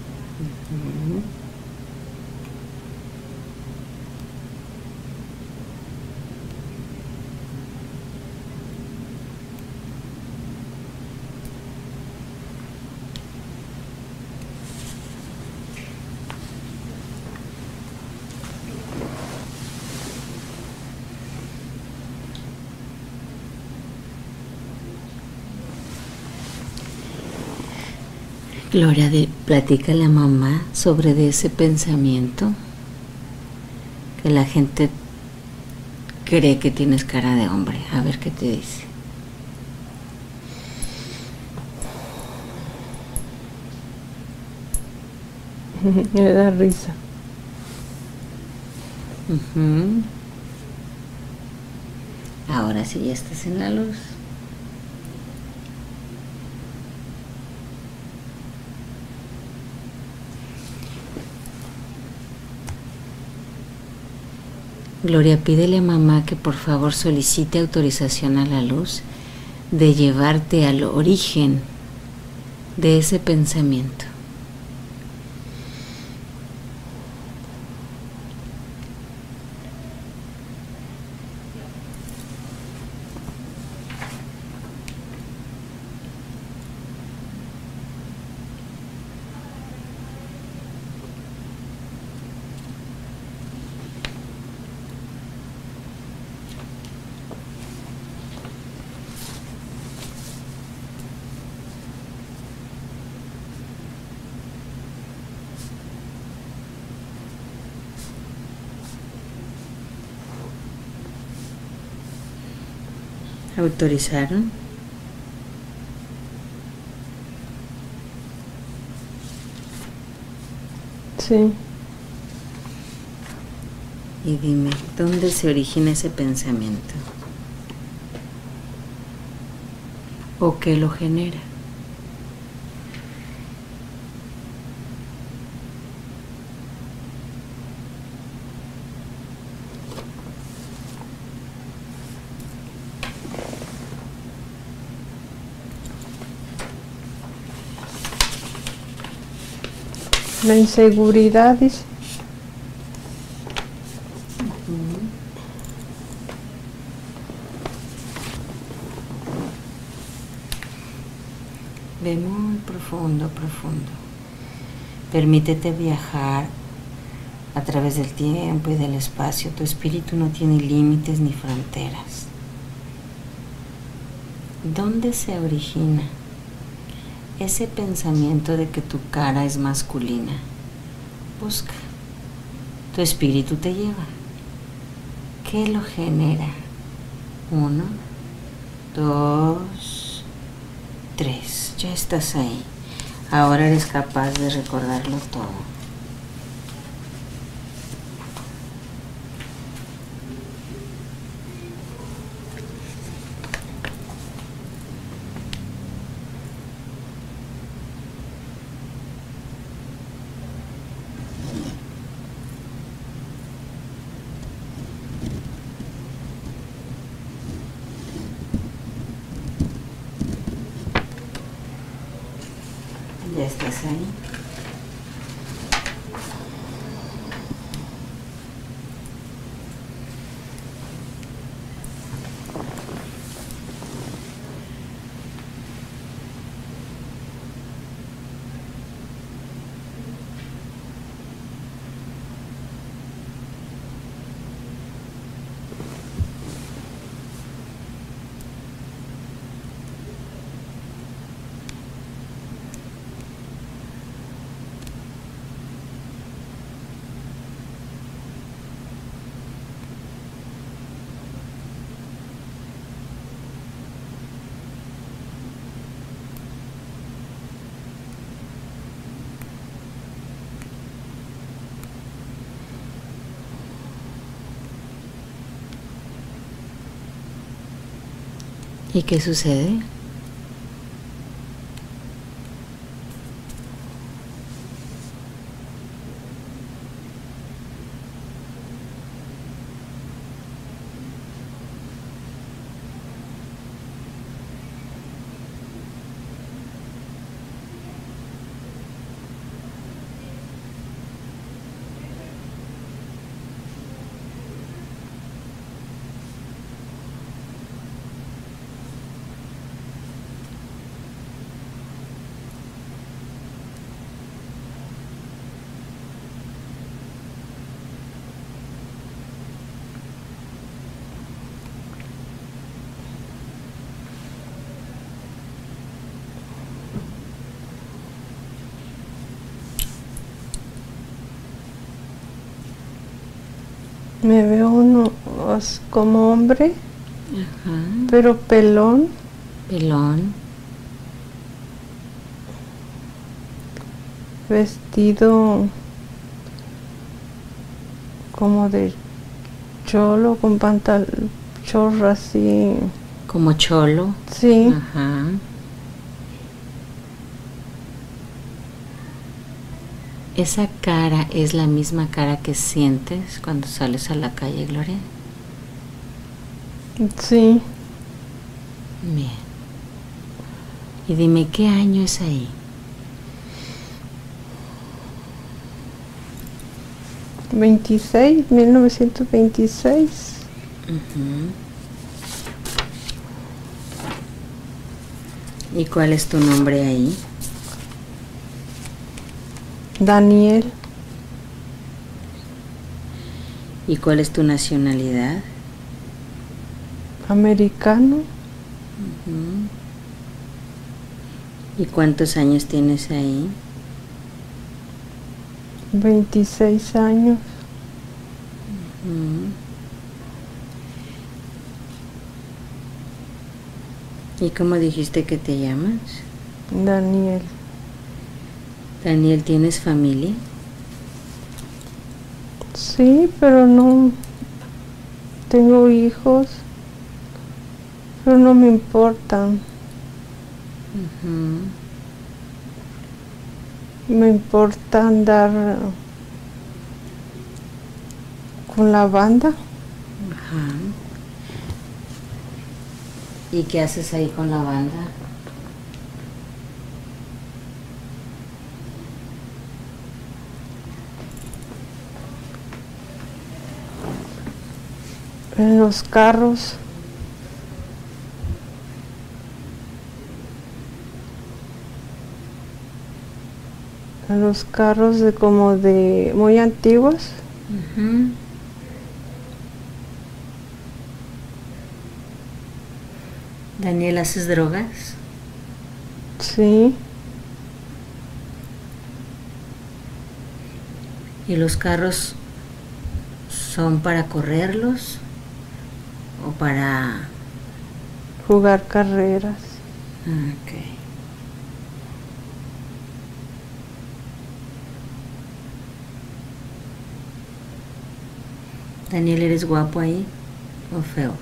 [SPEAKER 1] Gloria, platícale a mamá sobre de ese pensamiento que la gente cree que tienes cara de hombre. A ver qué te dice.
[SPEAKER 2] Me da risa.
[SPEAKER 1] Ahora sí ya estás en la luz. Gloria, pídele a mamá que por favor solicite autorización a la luz de llevarte al origen de ese pensamiento. ¿Autorizaron?
[SPEAKER 2] Sí.
[SPEAKER 1] Y dime, ¿dónde se origina ese pensamiento? ¿O qué lo genera?
[SPEAKER 2] La inseguridad, dice.
[SPEAKER 1] Ve muy profundo, profundo. Permítete viajar a través del tiempo y del espacio. Tu espíritu no tiene límites ni fronteras. ¿Dónde se origina ese pensamiento de que tu cara es masculina? Busca. Tu espíritu te lleva. ¿Qué lo genera? 1, 2, 3. Ya estás ahí. Ahora eres capaz de recordarlo todo. Ya estás ahí. ¿Y qué sucede?
[SPEAKER 2] Me veo uno como hombre, pero pelón.
[SPEAKER 1] Pelón.
[SPEAKER 2] Vestido como de cholo, con pantalón, chorro así.
[SPEAKER 1] Como cholo.
[SPEAKER 2] Sí.
[SPEAKER 1] Ajá. ¿Esa cara es la misma cara que sientes cuando sales a la calle, Gloria?
[SPEAKER 2] Sí.
[SPEAKER 1] Bien. Y dime, ¿qué año es ahí?
[SPEAKER 2] ¿26? 1926.
[SPEAKER 1] ¿Y cuál es tu nombre ahí?
[SPEAKER 2] Daniel.
[SPEAKER 1] ¿Y cuál es tu nacionalidad?
[SPEAKER 2] Americano.
[SPEAKER 1] ¿Y cuántos años tienes ahí?
[SPEAKER 2] 26 años.
[SPEAKER 1] ¿Y cómo dijiste que te llamas?
[SPEAKER 2] Daniel.
[SPEAKER 1] Daniel, ¿tienes familia?
[SPEAKER 2] Sí, pero no tengo hijos, pero no me importan. Me importa andar con la banda.
[SPEAKER 1] Ajá. ¿Y qué haces ahí con la banda?
[SPEAKER 2] En los carros. En los carros de como de muy antiguos.
[SPEAKER 1] Daniel, ¿haces drogas?
[SPEAKER 2] Sí.
[SPEAKER 1] ¿Y los carros son para correrlos o para
[SPEAKER 2] Jugar carreras.
[SPEAKER 1] Ok. Daniel, ¿eres guapo ahí o feo?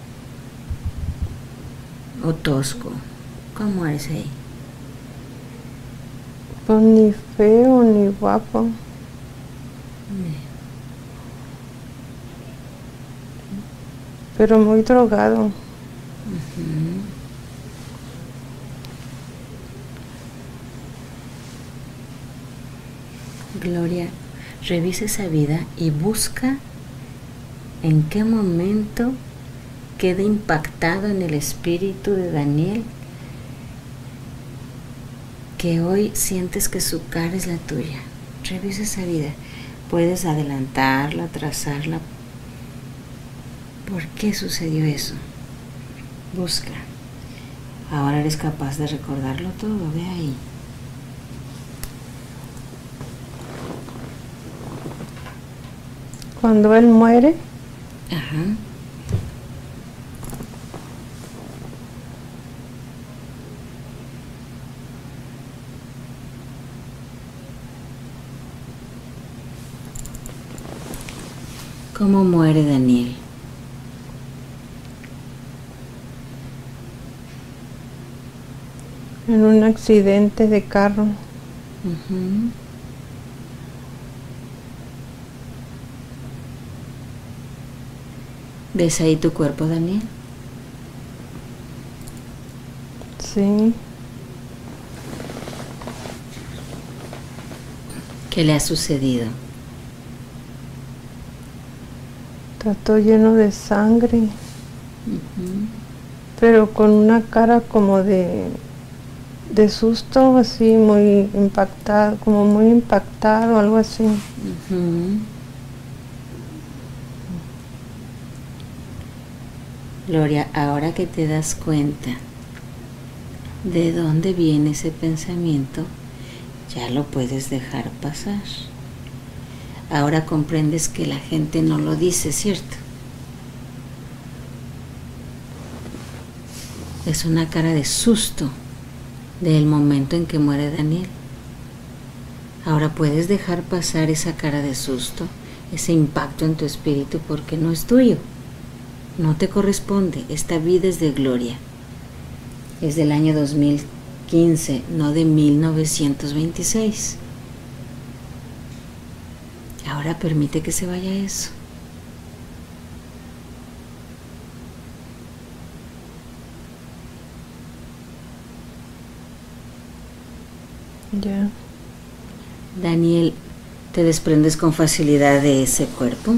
[SPEAKER 1] ¿O tosco? ¿Cómo eres ahí?
[SPEAKER 2] Pues ni feo ni guapo. Pero muy drogado.
[SPEAKER 1] Gloria, revisa esa vida y busca en qué momento queda impactado en el espíritu de Daniel que hoy sientes que su cara es la tuya. Revisa esa vida. Puedes adelantarla, trazarla. ¿Por qué sucedió eso? Busca. Ahora eres capaz de recordarlo todo. Ve ahí.
[SPEAKER 2] Cuando él muere.
[SPEAKER 1] Ajá. ¿Cómo muere Daniel?
[SPEAKER 2] en un accidente de carro.
[SPEAKER 1] ¿Ves ahí tu cuerpo, Daniel?
[SPEAKER 2] Sí.
[SPEAKER 1] ¿Qué le ha sucedido?
[SPEAKER 2] Está todo lleno de sangre, pero con una cara como de susto, así muy impactado, como muy impactado, algo así.
[SPEAKER 1] Gloria, ahora que te das cuenta de dónde viene ese pensamiento, ya lo puedes dejar pasar. Ahora comprendes que la gente no lo dice, ¿cierto? Es una cara de susto del momento en que muere Daniel. Ahora puedes dejar pasar esa cara de susto, ese impacto en tu espíritu, porque no es tuyo, no te corresponde. Esta vida es de Gloria, es del año 2015, no de 1926. Ahora permite que se vaya eso.
[SPEAKER 2] Ya.
[SPEAKER 1] Daniel, ¿te desprendes con facilidad de ese cuerpo?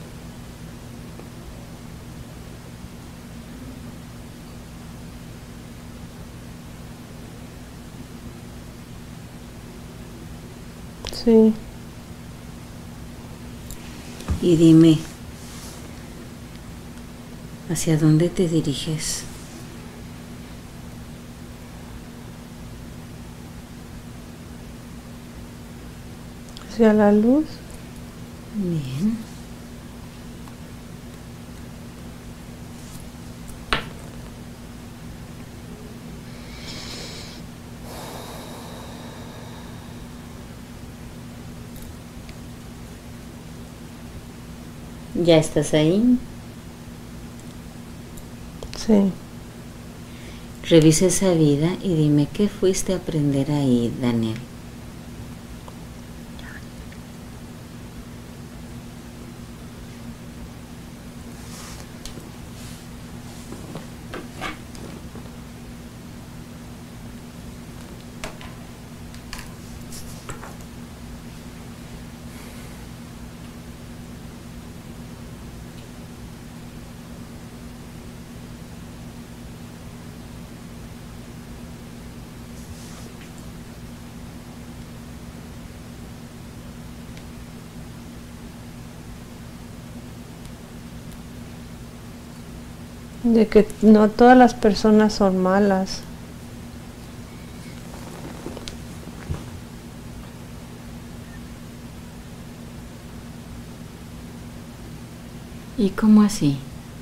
[SPEAKER 2] Sí.
[SPEAKER 1] Y dime, ¿hacia dónde te diriges?
[SPEAKER 2] Hacia la luz.
[SPEAKER 1] Bien. ¿Ya estás ahí?
[SPEAKER 2] Sí.
[SPEAKER 1] Revisa esa vida y dime qué fuiste a aprender ahí, Daniel.
[SPEAKER 2] De que no todas las personas son malas.
[SPEAKER 1] ¿Y cómo así?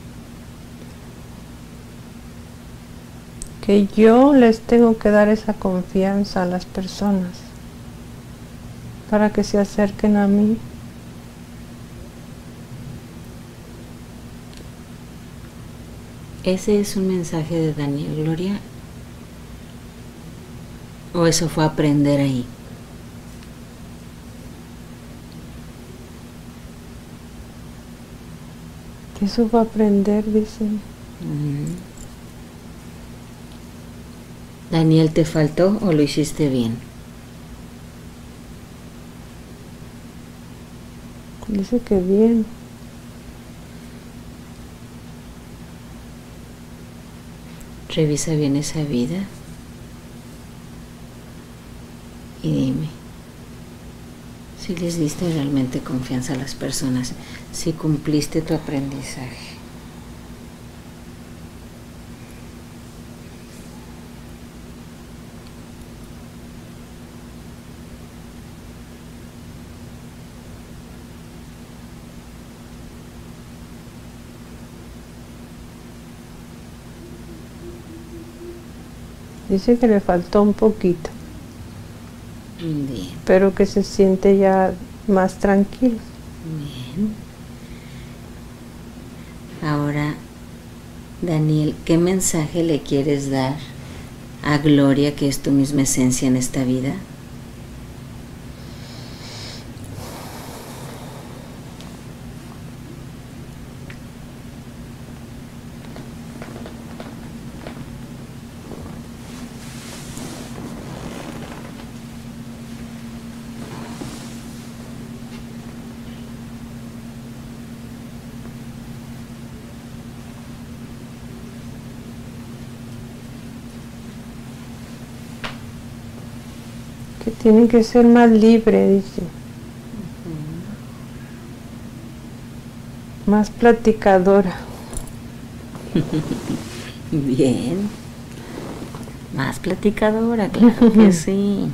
[SPEAKER 2] Que yo les tengo que dar esa confianza a las personas para que se acerquen a mí.
[SPEAKER 1] ¿Ese es un mensaje de Daniel, Gloria? ¿O eso fue aprender ahí?
[SPEAKER 2] Eso va a aprender, dicen.
[SPEAKER 1] ¿Daniel te faltó o lo hiciste bien?
[SPEAKER 2] Dice que bien.
[SPEAKER 1] Revisa bien esa vida y dime si les diste realmente confianza a las personas, si cumpliste tu aprendizaje.
[SPEAKER 2] Dice que le faltó un poquito,
[SPEAKER 1] Bien.
[SPEAKER 2] pero que se siente ya más tranquilo.
[SPEAKER 1] Bien. Ahora, Daniel, ¿qué mensaje le quieres dar a Gloria, que es tu misma esencia en esta vida?
[SPEAKER 2] Que tiene que ser más libre, dice. Más platicadora.
[SPEAKER 1] Bien. Más platicadora, claro que sí.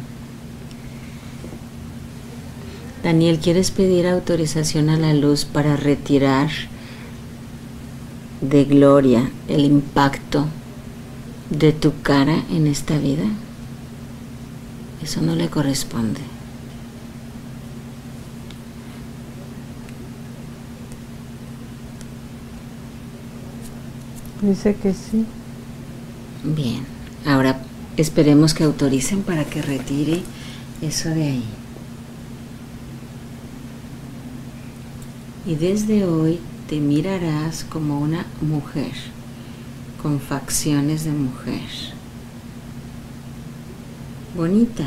[SPEAKER 1] Daniel, ¿quieres pedir autorización a la luz para retirar de Gloria el impacto de tu cara en esta vida? Eso no le corresponde.
[SPEAKER 2] Dice que sí.
[SPEAKER 1] Bien, ahora esperemos que autoricen para que retire eso de ahí. Y desde hoy te mirarás como una mujer, con facciones de mujer. Bonita.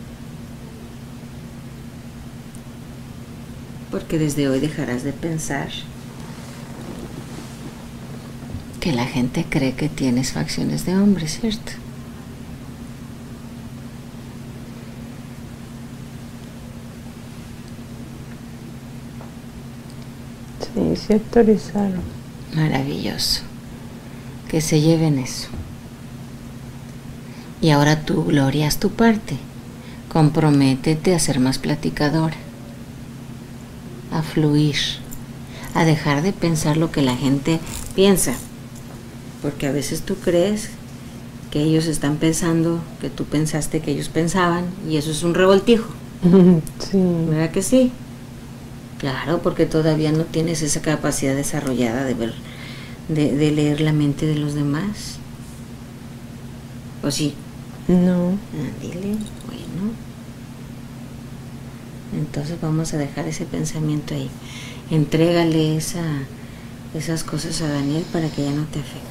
[SPEAKER 1] Porque desde hoy dejarás de pensar que la gente cree que tienes facciones de hombre, ¿cierto?
[SPEAKER 2] Sí, se autorizaron.
[SPEAKER 1] Maravilloso. Que se lleven eso. Y ahora tú, Gloria, haz tu parte. Comprométete a ser más platicadora, a fluir, a dejar de pensar lo que la gente piensa. Porque a veces tú crees que ellos están pensando que tú pensaste que ellos pensaban, y eso es un revoltijo.
[SPEAKER 2] Sí.
[SPEAKER 1] ¿Verdad que sí? Claro, porque todavía no tienes esa capacidad desarrollada de ver, de leer la mente de los demás. ¿O sí?
[SPEAKER 2] No.
[SPEAKER 1] Dile, bueno. Entonces vamos a dejar ese pensamiento ahí. Entrégale esas cosas a Daniel para que ya no te afecte.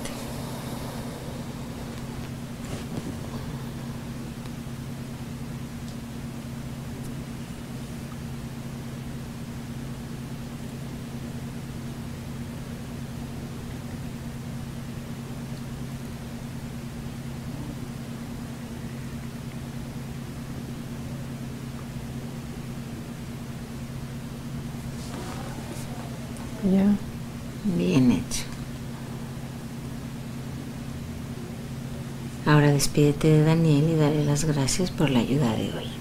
[SPEAKER 2] Ya.
[SPEAKER 1] Bien hecho. Ahora despídete de Daniel y dale las gracias por la ayuda de hoy.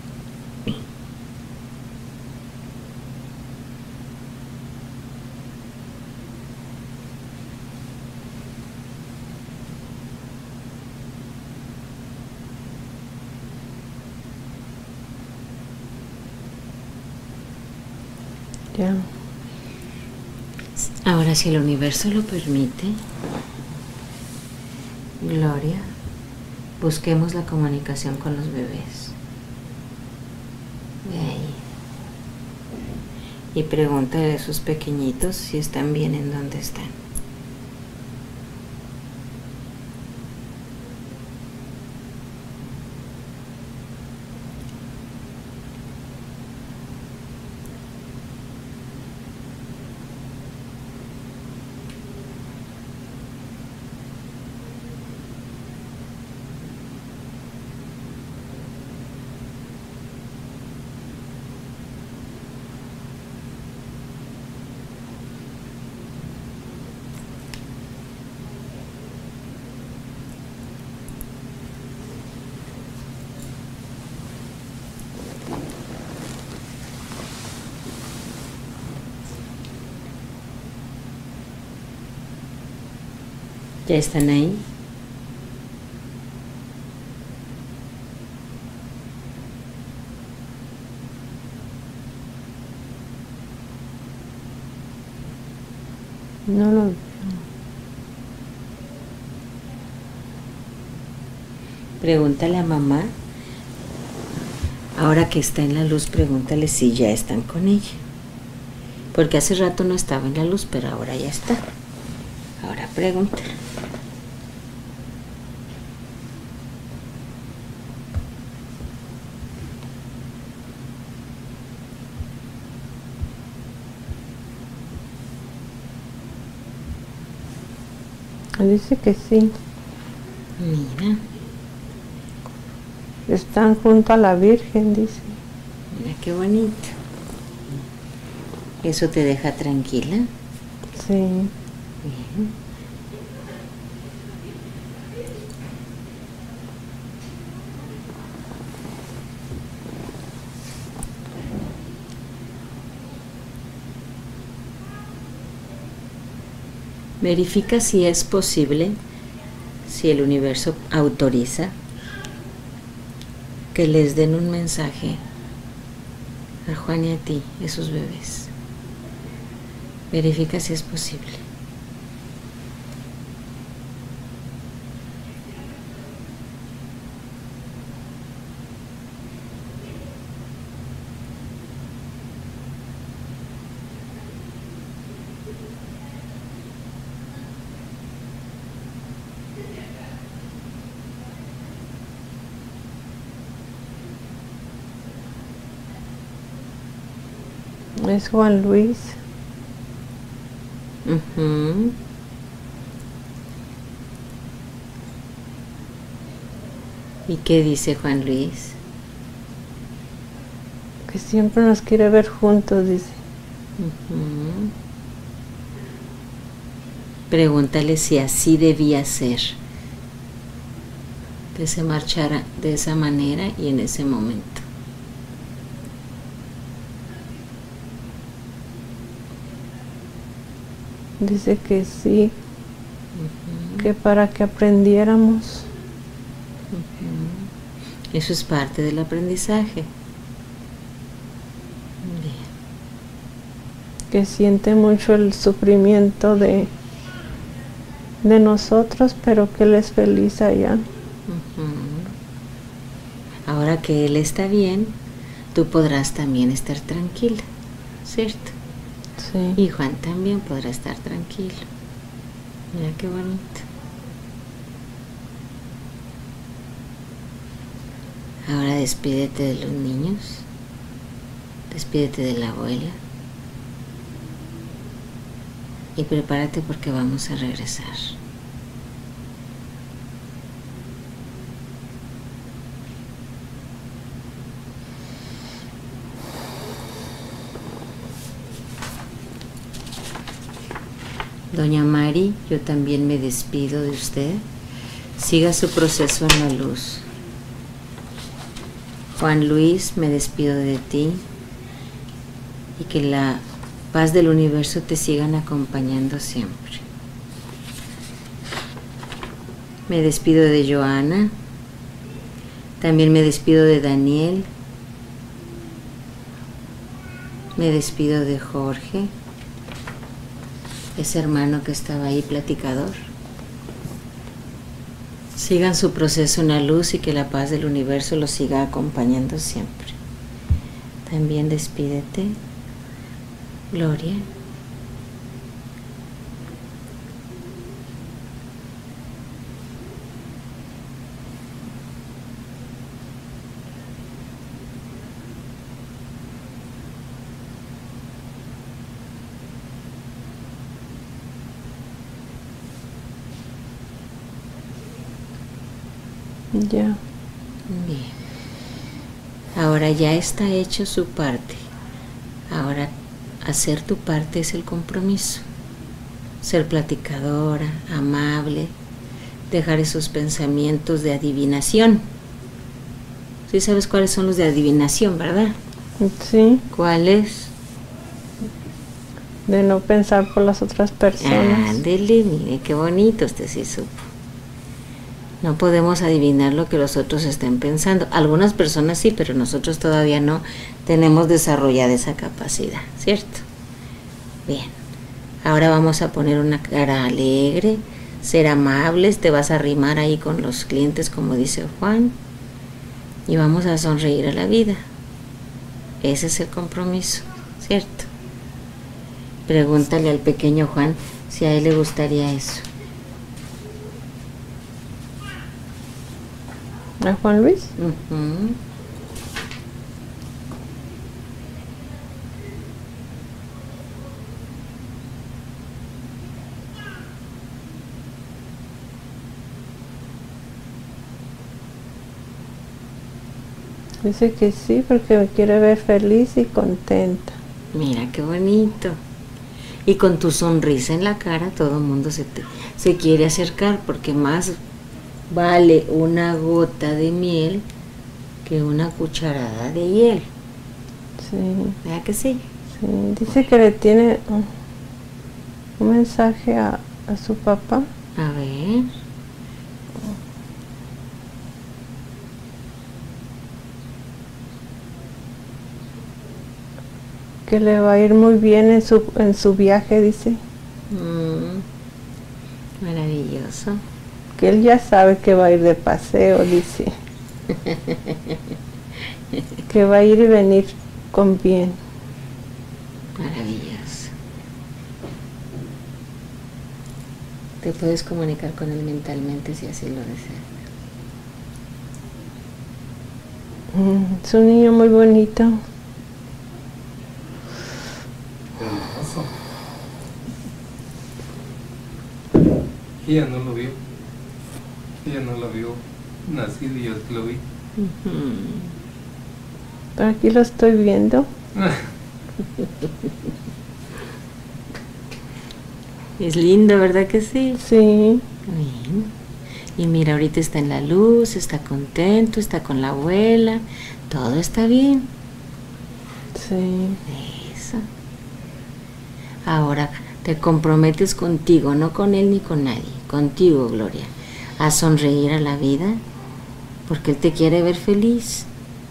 [SPEAKER 2] Ya.
[SPEAKER 1] Ahora, si el universo lo permite, Gloria, busquemos la comunicación con los bebés. Ve ahí. Y pregúntale a esos pequeñitos si están bien en donde están. ¿Ya están ahí?
[SPEAKER 2] No lo veo.
[SPEAKER 1] Pregúntale a mamá. Ahora que está en la luz, pregúntale si ya están con ella. Porque hace rato no estaba en la luz, pero ahora ya está. Ahora pregúntale.
[SPEAKER 2] Dice que sí.
[SPEAKER 1] Mira.
[SPEAKER 2] Están junto a la Virgen, dice.
[SPEAKER 1] Mira qué bonito. ¿Eso te deja tranquila?
[SPEAKER 2] Sí.
[SPEAKER 1] Bien. Verifica si es posible, si el universo autoriza, que les den un mensaje a Juan y a ti, esos bebés. Verifica si es posible.
[SPEAKER 2] Es Juan Luis.
[SPEAKER 1] Uh-huh. ¿Y qué dice Juan Luis?
[SPEAKER 2] Que siempre nos quiere ver juntos, dice.
[SPEAKER 1] Uh-huh. Pregúntale si así debía ser, que se marchara de esa manera y en ese momento.
[SPEAKER 2] Dice que sí, que para que aprendiéramos.
[SPEAKER 1] Eso es parte del aprendizaje. Bien.
[SPEAKER 2] Que siente mucho el sufrimiento de nosotros, pero que él es feliz allá.
[SPEAKER 1] Ahora que él está bien, tú podrás también estar tranquila, ¿cierto?
[SPEAKER 2] Sí.
[SPEAKER 1] Y Juan también podrá estar tranquilo. Mira qué bonito. Ahora despídete de los niños. Despídete de la abuela. Y prepárate porque vamos a regresar. Doña Mari, yo también me despido de usted. Siga su proceso en la luz. Juan Luis, me despido de ti. Y que la paz del universo te sigan acompañando siempre. Me despido de Joana. También me despido de Daniel. Me despido de Jorge, ese hermano que estaba ahí platicador. Sigan su proceso en la luz y que la paz del universo los siga acompañando siempre. También despídete, Gloria.
[SPEAKER 2] Ya.
[SPEAKER 1] Bien. Ahora ya está hecho su parte. Ahora hacer tu parte es el compromiso. Ser platicadora, amable, dejar esos pensamientos de adivinación. Sí sabes cuáles son los de adivinación, ¿verdad?
[SPEAKER 2] Sí.
[SPEAKER 1] ¿Cuáles?
[SPEAKER 2] De no pensar por las otras personas.
[SPEAKER 1] Ándele, mire qué bonito, usted sí supo. No podemos adivinar lo que los otros estén pensando. Algunas personas sí, pero nosotros todavía no tenemos desarrollada esa capacidad, ¿cierto? Bien. Ahora vamos a poner una cara alegre, ser amables, te vas a arrimar ahí con los clientes como dice Juan y vamos a sonreír a la vida. Ese es el compromiso, ¿cierto? Pregúntale al pequeño Juan si a él le gustaría eso.
[SPEAKER 2] ¿A Juan Luis?
[SPEAKER 1] Uh-huh.
[SPEAKER 2] Dice que sí, porque me quiere ver feliz y contenta.
[SPEAKER 1] Mira qué bonito. Y con tu sonrisa en la cara todo el mundo se quiere acercar, porque más vale una gota de miel que una cucharada de hiel.
[SPEAKER 2] Sí.
[SPEAKER 1] ¿Verdad que sí?
[SPEAKER 2] Sí. Dice que le tiene un mensaje a su papá.
[SPEAKER 1] A ver.
[SPEAKER 2] Que le va a ir muy bien en su viaje, dice.
[SPEAKER 1] Maravilloso.
[SPEAKER 2] Que él ya sabe que va a ir de paseo, dice. Que va a ir y venir con bien.
[SPEAKER 1] Maravilloso. Te puedes comunicar con él mentalmente si así lo deseas.
[SPEAKER 2] Es un niño muy bonito.
[SPEAKER 3] Ella no lo vio. Ella no lo vio nacido y yo lo vi.
[SPEAKER 2] Pero aquí lo estoy viendo.
[SPEAKER 1] Es lindo, ¿verdad que sí?
[SPEAKER 2] Sí.
[SPEAKER 1] Bien. Y mira, ahorita está en la luz, está contento, está con la abuela, todo está bien.
[SPEAKER 2] Sí.
[SPEAKER 1] Eso. Ahora te comprometes contigo, no con él ni con nadie, contigo, Gloria, a sonreír a la vida, porque él te quiere ver feliz.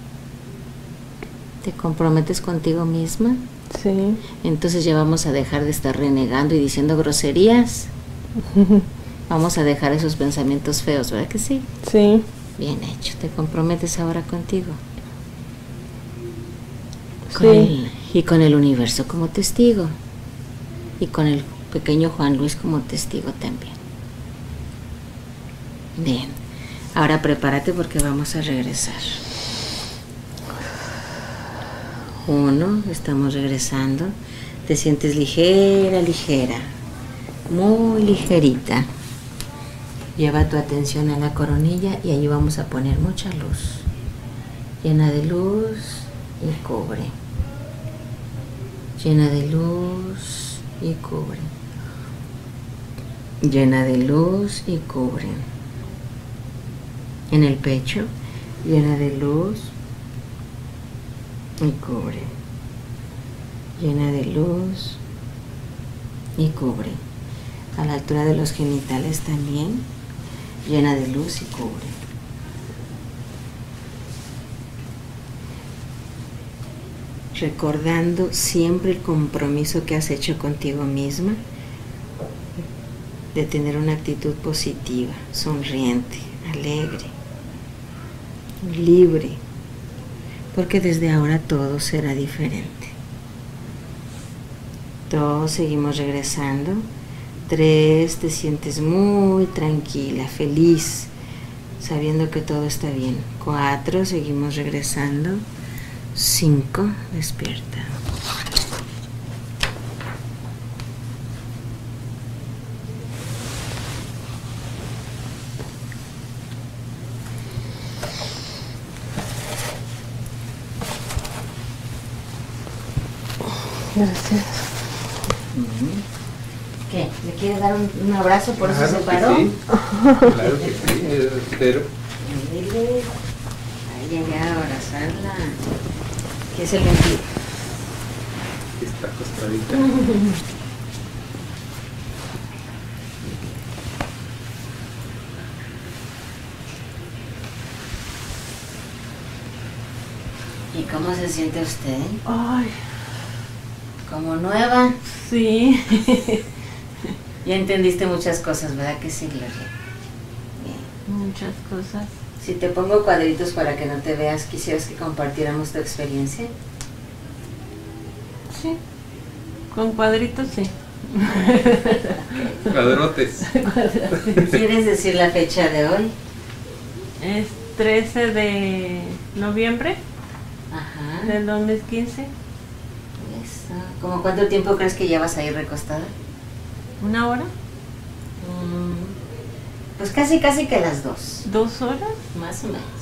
[SPEAKER 1] ¿Te comprometes contigo misma?
[SPEAKER 2] Sí.
[SPEAKER 1] Entonces ya vamos a dejar de estar renegando y diciendo groserías. Vamos a dejar esos pensamientos feos, ¿verdad que sí?
[SPEAKER 2] Sí.
[SPEAKER 1] Bien hecho. ¿Te comprometes ahora contigo?
[SPEAKER 2] Sí.
[SPEAKER 1] Y con el universo como testigo. Y con el pequeño Juan Luis como testigo también. Bien. Ahora prepárate porque vamos a regresar. 1, estamos regresando. Te sientes ligera, ligera. Muy ligerita. Lleva tu atención a la coronilla y allí vamos a poner mucha luz. Llena de luz y cubre. Llena de luz y cubre. Llena de luz y cubre. En el pecho, llena de luz y cubre. Llena de luz y cubre. A la altura de los genitales también, llena de luz y cubre. Recordando siempre el compromiso que has hecho contigo misma de tener una actitud positiva, sonriente, alegre, libre, porque desde ahora todo será diferente. Todos seguimos regresando. 3, te sientes muy tranquila, feliz, sabiendo que todo está bien. 4, seguimos regresando. 5, despierta.
[SPEAKER 2] Gracias.
[SPEAKER 1] ¿Qué? ¿Le quiere dar un abrazo por eso se paró?
[SPEAKER 3] Sí. Claro que sí, espero.
[SPEAKER 1] Dile, ahí llegué a abrazarla. ¿Qué es el ventido?
[SPEAKER 3] Está acostadita.
[SPEAKER 1] ¿Y cómo se siente usted?
[SPEAKER 2] Ay,
[SPEAKER 1] ¿Como nueva?
[SPEAKER 2] sí.
[SPEAKER 1] Ya entendiste muchas cosas, ¿verdad que sí, Gloria? Bien.
[SPEAKER 2] Muchas cosas.
[SPEAKER 1] Si te pongo cuadritos para que no te veas, ¿quisieras que compartiéramos tu experiencia?
[SPEAKER 2] Sí, con cuadritos sí.
[SPEAKER 3] Cuadrotes.
[SPEAKER 1] ¿Quieres decir la fecha de hoy?
[SPEAKER 2] Es 13 de noviembre
[SPEAKER 1] Ajá.
[SPEAKER 2] del 2015.
[SPEAKER 1] Eso. ¿Cómo cuánto tiempo crees que llevas ahí recostada?
[SPEAKER 2] ¿Una hora?
[SPEAKER 1] Pues casi que las 2.
[SPEAKER 2] ¿2 horas?
[SPEAKER 1] Más o menos.